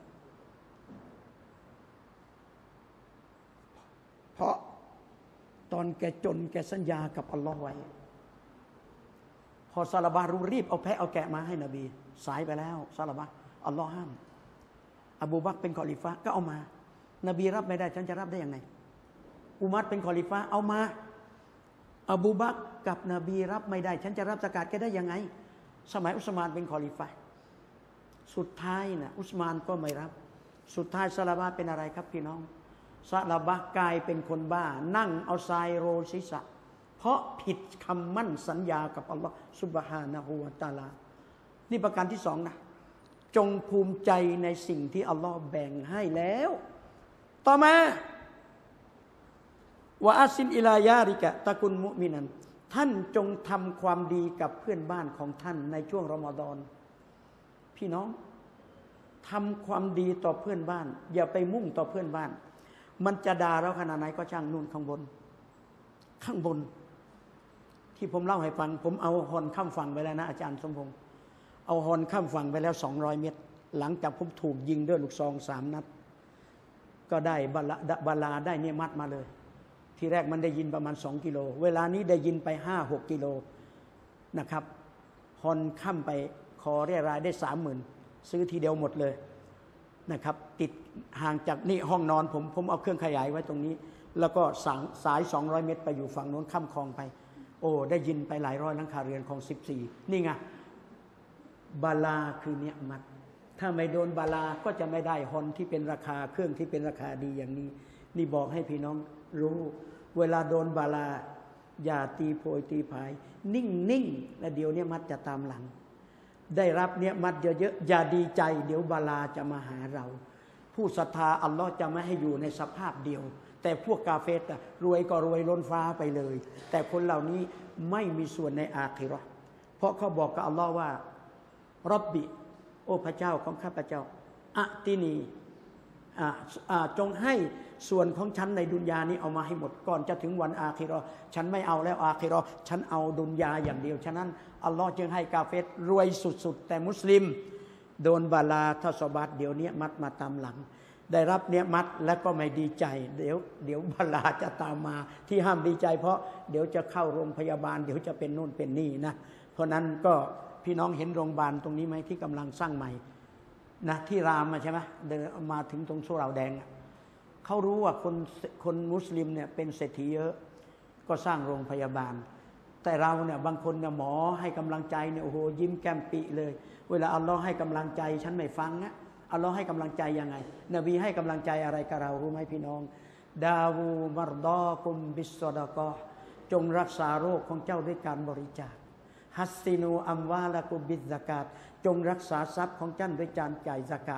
Speaker 1: เพราะตอนแกจนแกสัญญากับอัลลอฮ์ไว้พอซาลาบะห์รู้รีบเอาแพะเอาแกะมาให้นบีสายไปแล้วซาลาบะห์อัลลอฮ์ห้ามอบูบักรเป็นคอลิฟะห์ก็เอามานบีรับไม่ได้ฉันจะรับได้ยังไงอุมัรเป็นคอลิฟะห์เอามาอบูบักรกับนบีรับไม่ได้ฉันจะรับซะกาตแกได้ยังไงสมัยอุสมานเป็นคอลิฟะห์สุดท้ายนะอุสมานก็ไม่รับสุดท้ายซาลาบะห์เป็นอะไรครับพี่น้องซาลาบะห์กลายเป็นคนบ้านั่งเอาทรายโรยศีรษะเพราะผิดคำมั่นสัญญากับอัลลอฮ์ซุบฮานะฮูวะตะอาลานี่ประการที่สองนะจงภูมิใจในสิ่งที่อัลลอฮ์แบ่งให้แล้วต่อมาวะอัสซินอิลายาริกะตะกุนมุมินันท่านจงทำความดีกับเพื่อนบ้านของท่านในช่วงรอมฎอนพี่น้องทำความดีต่อเพื่อนบ้านอย่าไปมุ่งต่อเพื่อนบ้านมันจะด่าเราขนาดไหนก็ช่างนู่นข้างบนข้างบนที่ผมเล่าให้ฟังผมเอาฮอนข้ามฝั่งไปแล้วนะอาจารย์สมพงษ์เอาฮอนข้ามฝั่งไปแล้วสองร้อยเมตรหลังจากผมถูกยิงด้วยลูกซองสามนัดก็ได้บาลาบาลาได้เนมัดมาเลยทีแรกมันได้ยินประมาณสองกิโลเวลานี้ได้ยินไปห้าหกกิโลนะครับฮอนข้ามไปขอเรียรายได้สามหมื่นซื้อทีเดียวหมดเลยนะครับติดห่างจากนี่ห้องนอนผมผมเอาเครื่องขยายไว้ตรงนี้แล้วก็สายสายสองร้อยเมตรไปอยู่ฝั่งโน้นข้ามคลองไปโอ้ได้ยินไปหลายร้อยหลังคาเรือนของสิบสี่นี่ไงบาลาคือเนียมัตถ้าไม่โดนบาลาก็จะไม่ได้ฮอนที่เป็นราคาเครื่องที่เป็นราคาดีอย่างนี้นี่บอกให้พี่น้องรู้เวลาโดนบาลาอย่าตีโพยตีพายนิ่งนิ่งและเดี๋ยวเนียมัตจะตามหลังได้รับเนียมัตเยอะๆอย่าดีใจเดี๋ยวบาลาจะมาหาเราผู้ศรัทธาอัลลอฮ์จะไม่ให้อยู่ในสภาพเดียวแต่พวกกาเฟรรวยก็รวยล้นฟ้าไปเลยแต่คนเหล่านี้ไม่มีส่วนในอาคิเราะห์เพราะเขาบอกกับอัลลอฮ์ว่าร็อบบิโอ้พระเจ้าของข้าพเจ้าอะตินีจงให้ส่วนของฉันในดุนยานี้เอามาให้หมดก่อนจะถึงวันอาคิเราะห์ฉันไม่เอาแล้วอาคิเราะห์ฉันเอาดุนยาอย่างเดียวฉะนั้นอัลลอฮ์จึงให้กาเฟรรวยสุดๆแต่มุสลิมโดนบาลาทศบัตเดี๋ยวนี้มัดมาตามหลังได้รับเนี้ยมัดแล้วก็ไม่ดีใจเดี๋ยวเดี๋ยวบาลาจะตามมาที่ห้ามดีใจเพราะเดี๋ยวจะเข้าโรงพยาบาลเดี๋ยวจะเป็นนู่นเป็นนี่นะเพราะนั้นก็พี่น้องเห็นโรงพยาบาลตรงนี้ไหมที่กำลังสร้างใหม่นะที่รามใช่ไหมเดินมาถึงตรงสุเหร่าแดงเขารู้ว่าคนคนมุสลิมเนี่ยเป็นเศรษฐีเยอะก็สร้างโรงพยาบาลแต่เราเนี่ยบางคนเนี่ยหมอให้กำลังใจเนี่ยโอ้โหยิ้มแก้มปิเลยเวลาอัลลอฮ์ให้กำลังใจฉันไม่ฟังนะอัลลอฮ์ให้กำลังใจยังไงนบีให้กำลังใจอะไรกับเรารู้ไหมพี่น้องดาวูมารดอกุมบิสซอดากอจงรักษาโรคของเจ้าด้วยการบริจาคฮัสซินูอัมวาละกุบิซซะกาตจงรักษาทรัพย์ของเจ้าด้วยการจ่ายซะกาต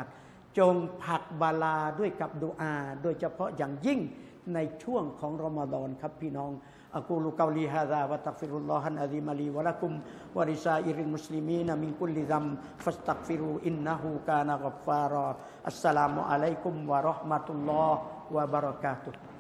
Speaker 1: จงผลักบาลาด้วยกับดุอาโดยเฉพาะอย่างยิ่งในช่วงของรอมฎอนครับพี่น้องอะกูลุกอลีฮาซาวะตักฟิรุลลอฮันอะซีมะลีวะละกุมวะริซาอิริลมุสลิมีนมินกุลลิซัมฟัสตักฟิรูอินนะฮูกานะกัฟฟารออัสสลามุอะลัยกุมวะเราะห์มะตุลลอฮ์วะบะเราะกาตุฮ์